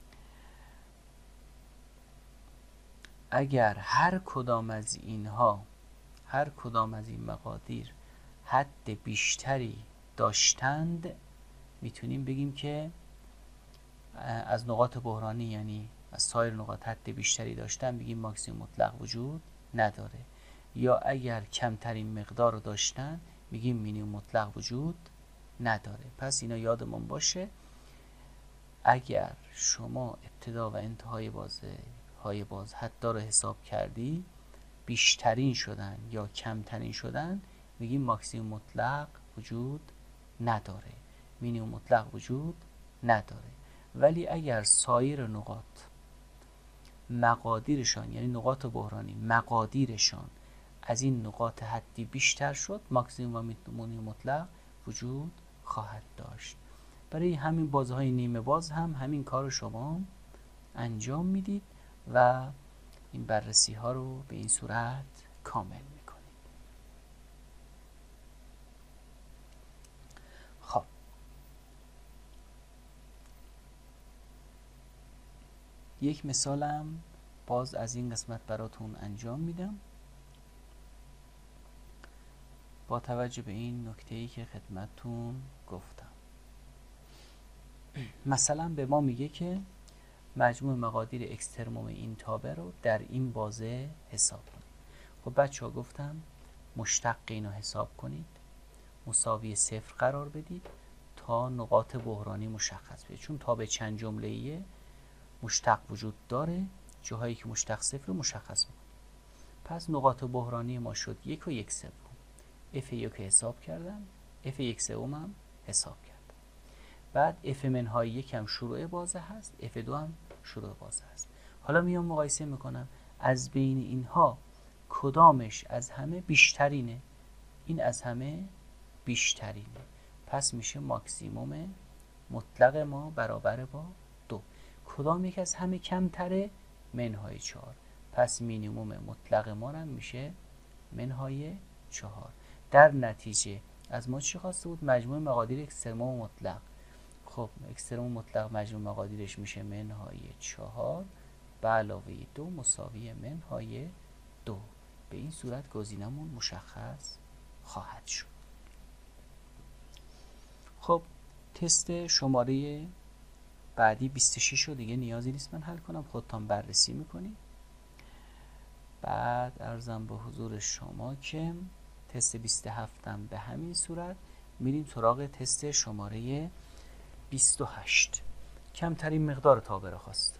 اگر هر کدام از اینها، هر کدام از این مقادیر حد بیشتری داشتند، میتونیم بگیم که از نقاط بحرانی یعنی از سایر نقاط حد بیشتری داشتن بگیم ماکسیموم مطلق وجود نداره. یا اگر کمترین مقدار رو داشتن میگیم مینیموم مطلق وجود نداره. پس اینا یادمون باشه اگر شما ابتدا و انتهای باز حد رو حساب کردی بیشترین شدن یا کمترین شدن میگیم ماکسیموم مطلق وجود نداره، مینیموم مطلق وجود نداره. ولی اگر سایر نقاط مقادیرشان یعنی نقاط بحرانی مقادیرشان از این نقاط حدی بیشتر شد ماکسیموم و مینیموم مطلق وجود خواهد داشت. برای همین بازهای نیمه باز هم همین کار شما انجام میدید و این بررسی ها رو به این صورت کامل میکنید. خب یک مثالم باز از این قسمت براتون انجام میدم با توجه به این نکته‌ای که خدمتتون گفتم. مثلا به ما میگه که مجموع مقادیر اکسترموم این تابع رو در این بازه حساب کنید. خب بچه ها گفتم مشتق اینو حساب کنید، مساوی صفر قرار بدید تا نقاط بحرانی مشخص بشه. چون تابع چند جمله‌ایه مشتق وجود داره، جاهایی که مشتق صفر رو مشخص میکنه. پس نقاط بحرانی ما شد 1 و 1/3. اف 1 حساب کردم، اف 1/3 هم حساب کردم. بعد اف منهای 1 هم شروع بازه هست، اف 2 هم شروع بازه هست. حالا میام مقایسه میکنم از بین اینها کدامش از همه بیشترینه. این از همه بیشترینه، پس میشه ماکسیموم مطلق ما برابر با 2. کدام یک از همه کمتره؟ منهای 4. پس مینیموم مطلق ما هم میشه منهای 4. در نتیجه از ما چی خواسته بود؟ مجموع مقادیر اکسترموم مطلق. خب اکسترموم مطلق مجموع مقادیرش میشه منهای 4 به علاوه 2 مساوی منهای 2. به این صورت گزینمون مشخص خواهد شد. خب تست شماره بعدی 26 رو دیگه نیازی نیست من حل کنم، خودتان بررسی میکنید. بعد ارزم به حضور شما که تست 27 هم به همین صورت. میریم سراغ تست شماره 28. کمترین مقدار تابع را خواست.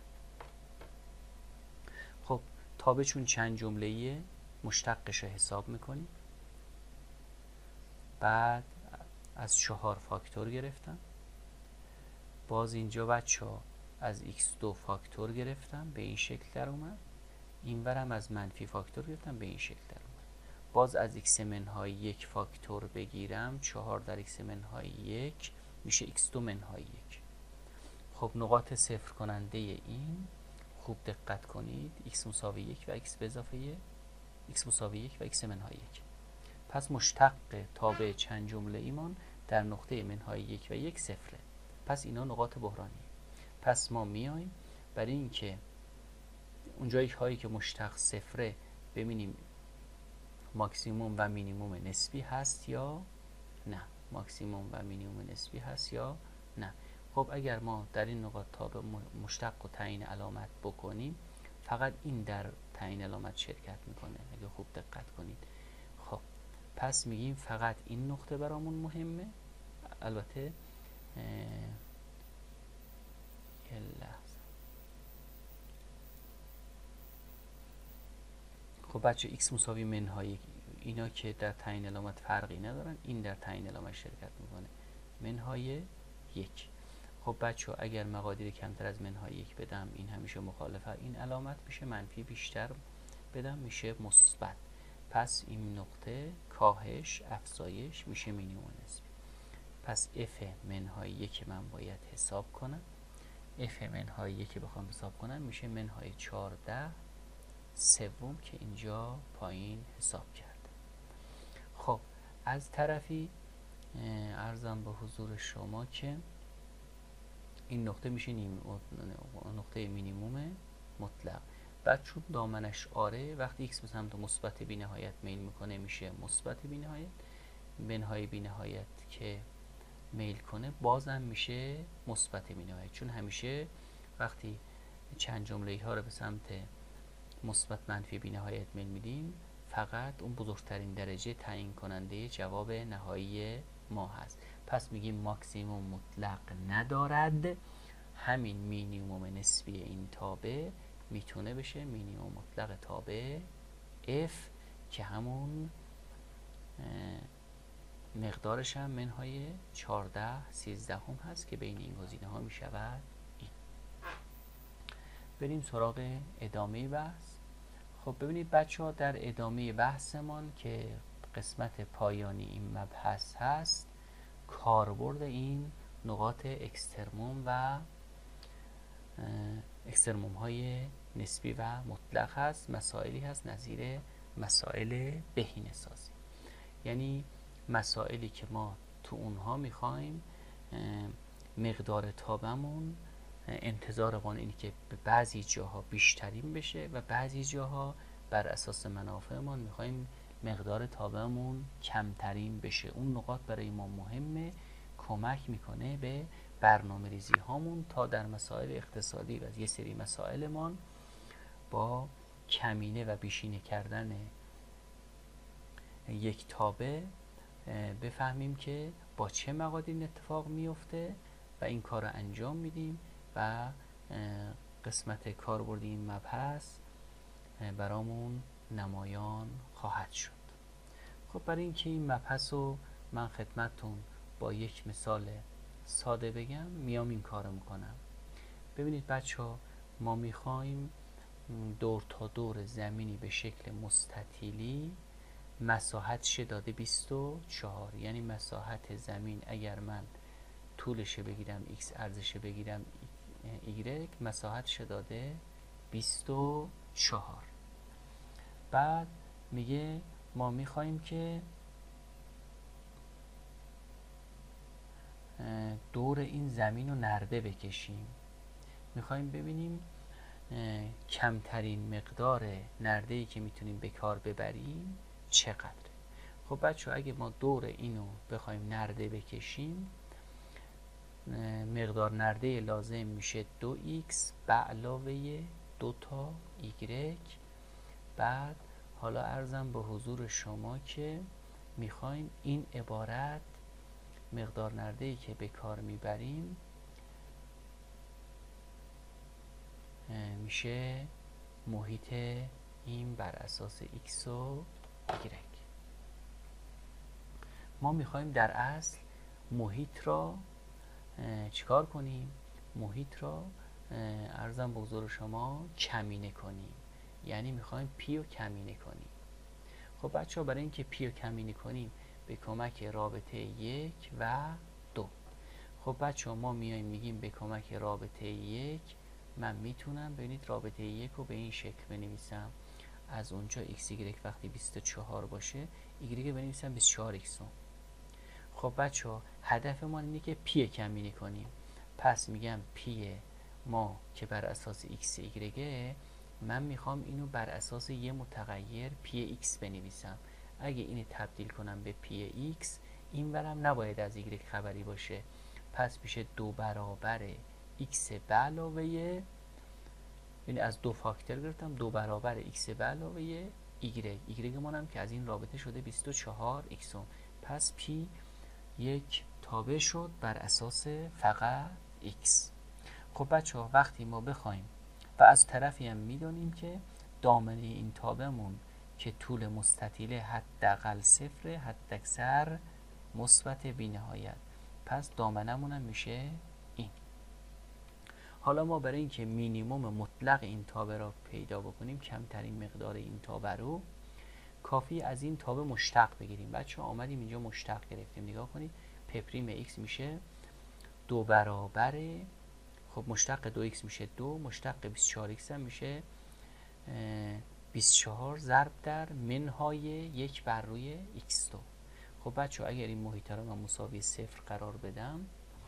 خب تابع چون چند جمله‌ایه مشتقش رو حساب میکنیم. بعد از 4 فاکتور گرفتم. باز اینجا بچه‌ها از x2 فاکتور گرفتم، به این شکل در اومد. اینورم از منفی فاکتور گرفتم، به این شکل در اومد. باز از x منهای 1 فاکتور بگیرم، 4 در x منهای 1 میشه x2 منهای 1. خب نقاط صفر کننده این خوب دقت کنید، x مساوی 1 و x به اضافه 1، x مساوی 1 و x منهای 1. پس مشتق تابع چند جمله ایمان در نقطه منهای 1 و 1 صفره. پس اینا نقاط بحرانیه. پس ما میایم برای اینکه اونجایی هایی که مشتق صفره ببینیم ماکسیموم و مینیموم نسبی هست یا نه. ماکسیموم و مینیموم نسبی هست یا نه. خب اگر ما در این نقاط تابع مشتق و تعیین علامت بکنیم، فقط این در تعیین علامت شرکت میکنه اگه خوب دقت کنید. خب پس میگیم فقط این نقطه برامون مهمه. البته یه لحظه. خب بچه x مساوی منهای اینا که در تعیین علامت فرقی ندارن، این در تعیین علامت شرکت میکنه، منهای 1. خب بچه اگر مقادیر کمتر از منهای 1 بدم این همیشه مخالفه، این علامت میشه منفی، بیشتر بدم میشه مثبت. پس این نقطه کاهش افزایش میشه مینیموم نسبی. پس f منهای 1 من باید حساب کنم. f منهای 1 بخوام حساب کنم میشه منهای 14 سوم که اینجا پایین حساب کرده. خب از طرفی عرضم به حضور شما که این نقطه میشه نقطه مینیموم مطلق. بعد چون دامنش آره، وقتی x به سمت مثبت بی نهایت میل میکنه میشه مثبت بی نهایت. منهای بی نهایت که میل کنه بازم میشه مثبت بی نهایت، چون همیشه وقتی چند جمله ها رو به سمت مثبت منفی بی نهایت میل میدیم فقط اون بزرگترین درجه تعیین کننده جواب نهایی ما هست. پس میگیم ماکسیموم مطلق ندارد، همین مینیموم نسبی این تابع میتونه بشه مینیموم مطلق تابع f که همون مقدارش هم منهای 14 13 هم هست که بین این گزینه ها میشود این. بریم سراغ ادامه بحث. خب ببینید بچه ها در ادامه بحثمان که قسمت پایانی این مبحث هست، کاربرد این نقاط اکسترموم و اکسترموم های نسبی و مطلق هست. مسائلی هست نظیر مسائل بهینه سازی، یعنی مسائلی که ما تو اونها میخوایم مقدار تابعمون انتظارمون اینه که به بعضی جاها بیشترین بشه و بعضی جاها بر اساس منافعمون میخوایم مقدار تابعمون کمترین بشه. اون نقاط برای ما مهمه، کمک میکنه به برنامه ریزی هامون تا در مسائل اقتصادی و یه سری مسائلمان با کمینه و بیشینه کردن یک تابع بفهمیم که با چه مقادیر اتفاق میفته و این کار رو انجام میدیم و قسمت کاربردی این مبحث برامون نمایان خواهد شد. خب برای اینکه این مبحث رو من خدمتتون با یک مثال ساده بگم میام این کار رو میکنم. ببینید بچه ها، ما میخوایم دور تا دور زمینی به شکل مستطیلی مساحتش داده 24، یعنی مساحت زمین اگر من طولش بگیرم x ارزش بگیرم y مساحتش داده 24. بعد میگه ما میخوایم که دور این زمین رو نرده بکشیم، میخوایم ببینیم کمترین مقدار نرده‌ای که میتونیم به کار ببریم چقدره. خب بچه اگه ما دور اینو بخوایم نرده بکشیم، مقدار نرده لازم میشه 2x به علاوه 2 تا y. بعد حالا عرضم به حضور شما که میخوایم این عبارت مقدار نرده‌ای که به کار میبریم میشه محیط این بر اساس x و y. ما میخوایم در اصل محیط را چیکار کنیم؟ محیط را عرضم به حضور شما کمینه کنیم، یعنی میخوایم پی رو کمینه کنیم. خب بچه ها برای اینکه پی رو کمینه کنیم به کمک رابطه 1 و 2. خب بچه ها ما میایم میگیم به کمک رابطه 1 من میتونم ببینید رابطه 1 رو به این شکل بنویسم، از اونجا x y وقتی 24 باشه y بنویسم 24x. خب بچه ها هدف ما اینه که پی کمینه کنیم، پس میگم پی ما که بر اساس x y من میخوام اینو بر اساس یه متغیر پی x بنویسم. اگه اینو تبدیل کنم به پی x این ورم نباید از y خبری باشه، پس میشه 2 برابر x به علاوه، یعنی از 2 فاکتور گرفتم 2 برابر x به علاوه y منم که از این رابطه شده 24x. پس پی یک تابع شد بر اساس فقط x. خب بچه ها وقتی ما بخوایم و از طرفی هم میدونیم که دامنه این تابعمون که طول مستطیل حداقل 0 حداکثر مثبت بی نهایت، پس دامنمون هم میشه این. حالا ما برای اینکه مینیمم مطلق این تابع را پیدا بکنیم، کمترین مقدار این تابع رو، کافی از این تابع مشتق بگیریم. بچه ها آمدیم اینجا مشتق گرفتیم، نگاه کنید پپریم x میشه 2 برابر، خب مشتق 2x میشه 2، مشتق 24x هم میشه 24 ضرب در منهای 1 بر روی x2. خب بچه ها اگر این محیط رو من مساوی 0 قرار بدم،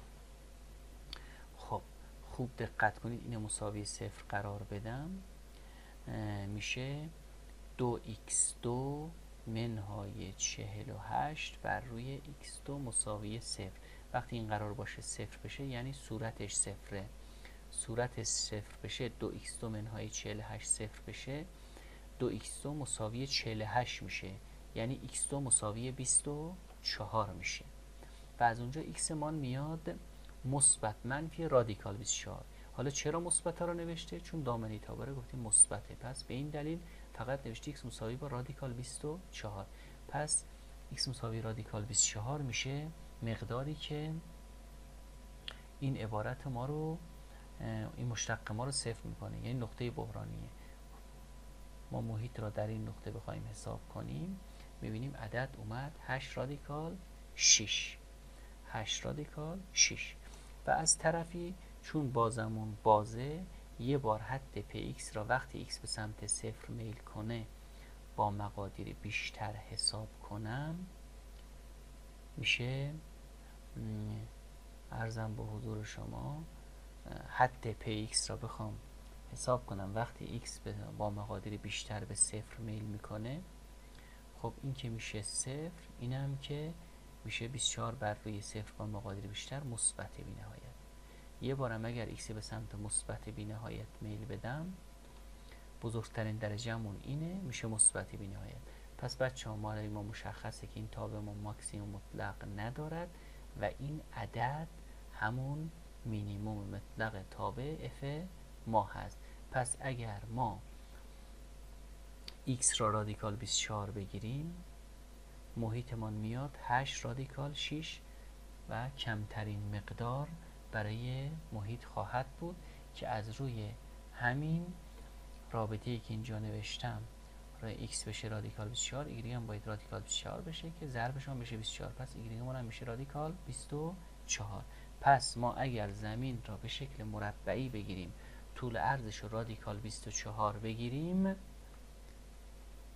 خب خوب دقت کنید اینو مساوی 0 قرار بدم میشه 2x2 منهای 48 بر روی x2 مساوی 0. وقتی این قرار باشه 0 بشه یعنی صورتش 0، صورتش 0 بشه 2x2 منهای 48 0 بشه 2x2 مساوی 48 میشه، یعنی x2 مساوی 24 میشه و از اونجا x مان میاد مثبت منفی رادیکال 24. حالا چرا مثبت رو نوشته؟ چون دامنه تابع رو گفتیم مثبته، پس به این دلیل فقط نوشته x مساوی با رادیکال 24. پس x مساوی رادیکال 24 میشه مقداری که این عبارت ما رو، این مشتق ما رو صفر میکنه، یعنی نقطه بحرانیه. ما محیط را در این نقطه بخوایم حساب کنیم میبینیم عدد اومد 8 رادیکال 6. 8 رادیکال 6. و از طرفی چون بازمون بازه، یه بار حد پی x را وقتی x به سمت 0 میل کنه با مقادیر بیشتر حساب کنم، میشه عرضم به حضور شما حد پی x را بخوام حساب کنم وقتی x با مقادیر بیشتر به 0 میل میکنه، خب این که میشه 0، اینم که میشه 24 بر روی 0 با مقادیر بیشتر مثبت بی نهایت. یه بارم اگر x به سمت مثبت بی نهایت میل بدم، بزرگترین درجه‌مون اینه، میشه مثبت بی نهایت. پس بچه‌ها ما مشخصه که این تابع ما ماکسیمم مطلق ندارد و این عدد همون مینیمم مطلق تابع f ما هست. پس اگر ما x را رادیکال 24 بگیریم، محیطمان میاد 8 رادیکال 6 و کمترین مقدار برای محیط خواهد بود که از روی همین رابطه‌ای که اینجا نوشتم روی x بشه رادیکال 24، y هم باید رادیکال 24 بشه که ضربش هم بشه 24، پس y مون هم میشه رادیکال 24. پس ما اگر زمین را به شکل مربعی بگیریم، طول عرضش رو رادیکال 24 بگیریم،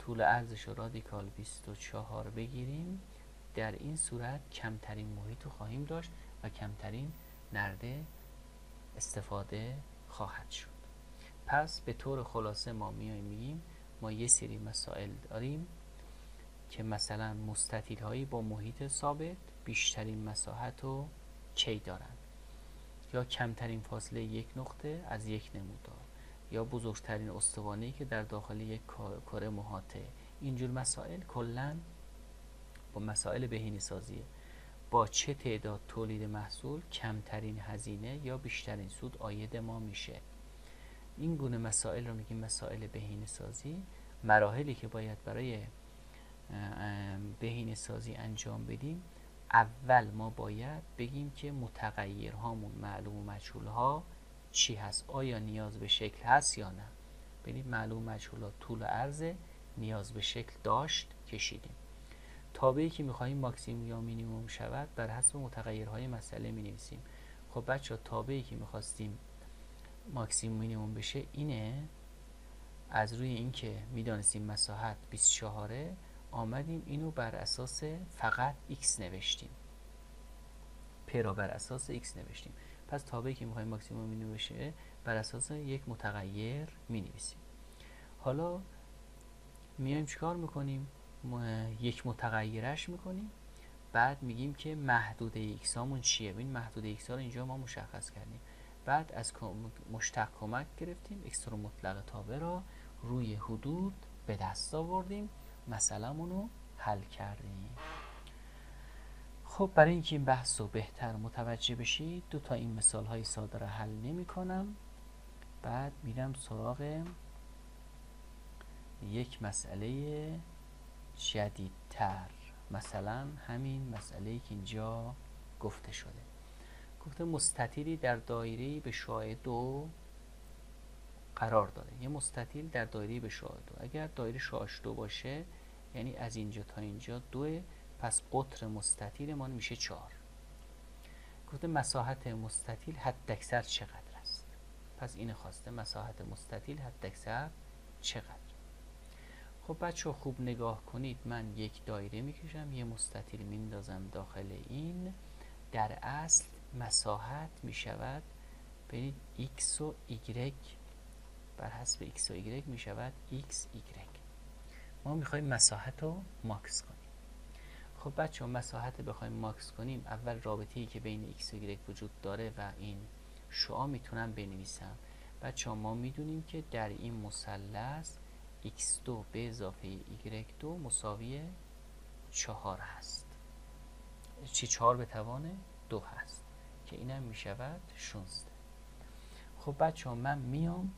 طول عرضش رو رادیکال 24 بگیریم، در این صورت کمترین محیط رو خواهیم داشت و کمترین نرده استفاده خواهد شد. پس به طور خلاصه ما میایم میگیم ما یه سری مسائل داریم که مثلا مستطیل هایی با محیط ثابت بیشترین مساحت رو کی دارن، یا کمترین فاصله یک نقطه از یک نمودار، یا بزرگترین استوانه‌ای که در داخل یک کره محاطه. اینجور مسائل کلاً با مسائل بهینه‌سازیه. با چه تعداد تولید محصول کمترین هزینه یا بیشترین سود عاید ما میشه. این گونه مسائل رو میگیم مسائل بهینه‌سازی. مراحلی که باید برای بهینه‌سازی انجام بدیم، اول ما باید بگیم که متغیرهامون معلوم و مجهولها چی هست، آیا نیاز به شکل هست یا نه. ببینید معلوم مجهولات طول عرض نیاز به شکل داشت کشیدیم. تابعی که می‌خواهیم ماکسیموم یا مینیموم شود بر حسب متغیرهای مسئله می‌نویسیم. خب بچه‌ها تابعی که می‌خواستیم ماکسیموم مینیموم بشه اینه. از روی اینکه می‌دانستیم مساحت 24 آمدیم اینو بر اساس فقط x نوشتیم. p را بر اساس x نوشتیم. پس تابعی که می‌خوایم ماکسیموم مینیموم بشه بر اساس یک متغیر می‌نویسیم. حالا میایم چیکار می‌کنیم؟ یک متغیرش می‌کنیم، بعد میگیم که محدوده ایکس هامون چیه. این محدوده ایکس ها رو اینجا ما مشخص کردیم. بعد از مشتق کمک گرفتیم، اکس رو مطلق تابع را روی حدود به دست آوردیم، مسئله‌مون رو حل کردیم. خب برای اینکه این بحث رو بهتر متوجه بشید دو تا این مثال های ساده رو حل نمی کنم، بعد میرم سراغ یک مسئله جدیدتر. مثلا همین مسئله‌ای که اینجا گفته شده. گفته مستطیلی در دایره‌ای به شعاع 2 قرار داره. یه مستطیل در دایره‌ای به شعاع 2. اگر دایره شعاعش 2 باشه یعنی از اینجا تا اینجا 2، پس قطر مستطیل ما میشه 4. گفته مساحت مستطیل حداکثر چقدر است؟ پس این خواسته مساحت مستطیل حداکثر چقدر. خب بچه خوب نگاه کنید، من یک دایره میکشم، یه مستطیل میندازم داخل این. در اصل مساحت میشود ببینید x و y بر حسب x و y میشود x y. ما میخوایم مساحت رو ماکس کنیم. خب بچه مساحت بخوایم ماکس کنیم، اول رابطه‌ای که بین x و y وجود داره و این شعاع میتونم بنویسم. بچه ما میدونیم که در این مثلث x2 به اضافه y2 مساوی 4 هست. چی 4 به توان 2 هست که اینم میشود 16. خب بچه من میام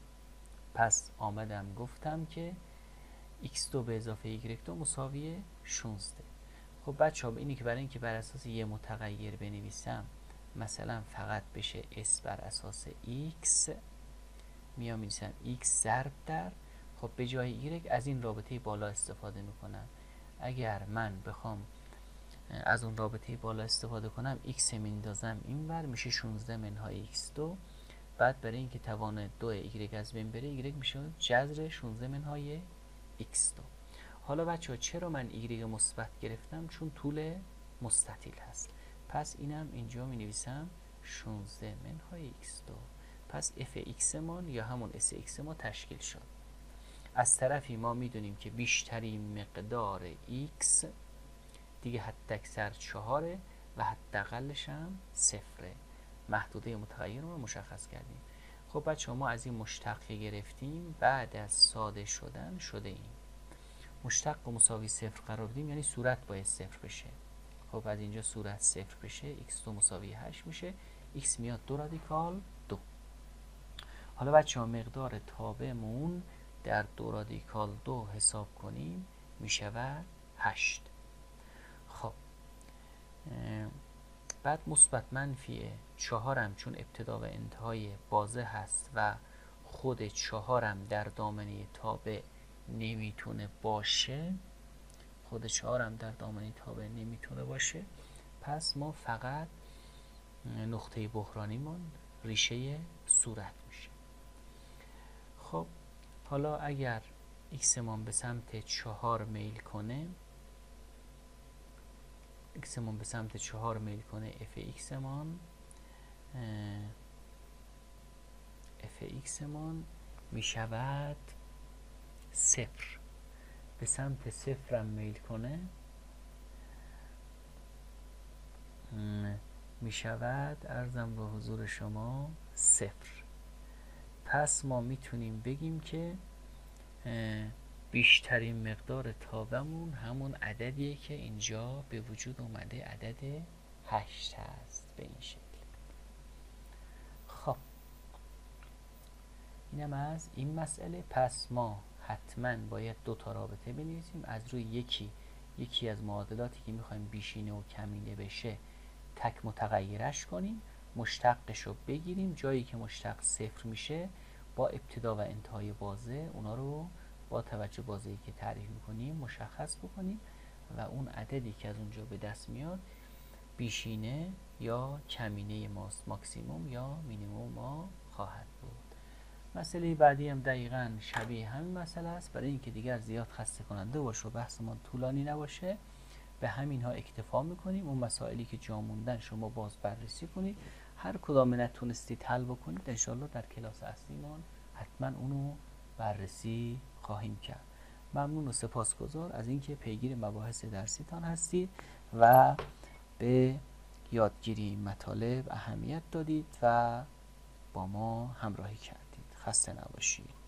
پس آمدم گفتم که x2 به اضافه y2 مساوی 16. خب بچه اینی که برای اینکه بر اساس یه متغیر بنویسم، مثلا فقط بشه s بر اساس x، میام می‌نویسم x ضرب در، خب به جای y از این رابطه بالا استفاده میکنم. اگر من بخوام از اون رابطه بالا استفاده کنم x میندازم اینور میشه 16 منهای x2. بعد برای اینکه توان 2 y از بین بره y میشه جذر 16 منهای x2. حالا بچه ها چرا من y مثبت گرفتم؟ چون طول مستطیل هست. پس اینم اینجا می نویسم 16 منهای x2. پس f(x) ما یا همون s(x) ما تشکیل شد. از طرفی ما میدونیم که بیشترین مقدار x دیگه حداکثر 4 و حداقلش هم 0. محدوده متغیر رو مشخص کردیم. خب بچه ما از این مشتق گرفتیم، بعد از ساده شدن شده این مشتق و مساوی 0 قرار بدیم، یعنی صورت باید 0 بشه. خب از اینجا صورت 0 بشه، x2 مساوی 8 میشه، x میاد 2 رادیکال 2. حالا بچه ها مقدار تابعمون در 2 رادیکال 2 حساب کنیم میشود 8. خب بعد مثبت منفی 4 چون ابتدا و انتهای بازه هست و خود 4 در دامنه تابع نمیتونه باشه، خود 4 در دامنه تابع نمیتونه باشه، پس ما فقط نقطه بحرانیمون ریشه صورت میشه. خب حالا اگر x مان به سمت 4 میل کنه، x مان به سمت 4 میل کنه، f(x) مان f(x) مان می شود 0. به سمت 0 هم میل کنه می شود، عرضم به حضور شما، 0. پس ما میتونیم بگیم که بیشترین مقدار تابمون همون عددیه که اینجا به وجود اومده، عدد 8 هست به این شکل. خب اینم از این مسئله. پس ما حتما باید 2 تا رابطه بنویسیم. از روی یکی از معادلاتی که میخوایم بیشینه و کمینه بشه تک متغیرش کنیم، مشتقش رو بگیریم، جایی که مشتق 0 میشه با ابتدا و انتهای بازه اونا رو با توجه بازه‌ای که تعریف میکنیم مشخص بکنیم و اون عددی که از اونجا به دست میاد بیشینه یا کمینه ماست، ماکسیموم یا مینیموم ما خواهد بود. مسئله بعدی هم دقیقاً شبیه همین مسئله است. برای اینکه دیگر زیاد خسته کننده باشه و بحث ما طولانی نباشه به همین ها اکتفا میکنیم. اون مسائلی که جا موندن شما باز بررسی کنید، هر کدام نتونستید حل بکنید انشالله در کلاس اصلیمان حتما اونو بررسی خواهیم کرد. ممنون و سپاسگزار از اینکه پیگیر مباحث درسیتان هستید و به یادگیری مطالب اهمیت دادید و با ما همراهی کردید. خسته نباشید.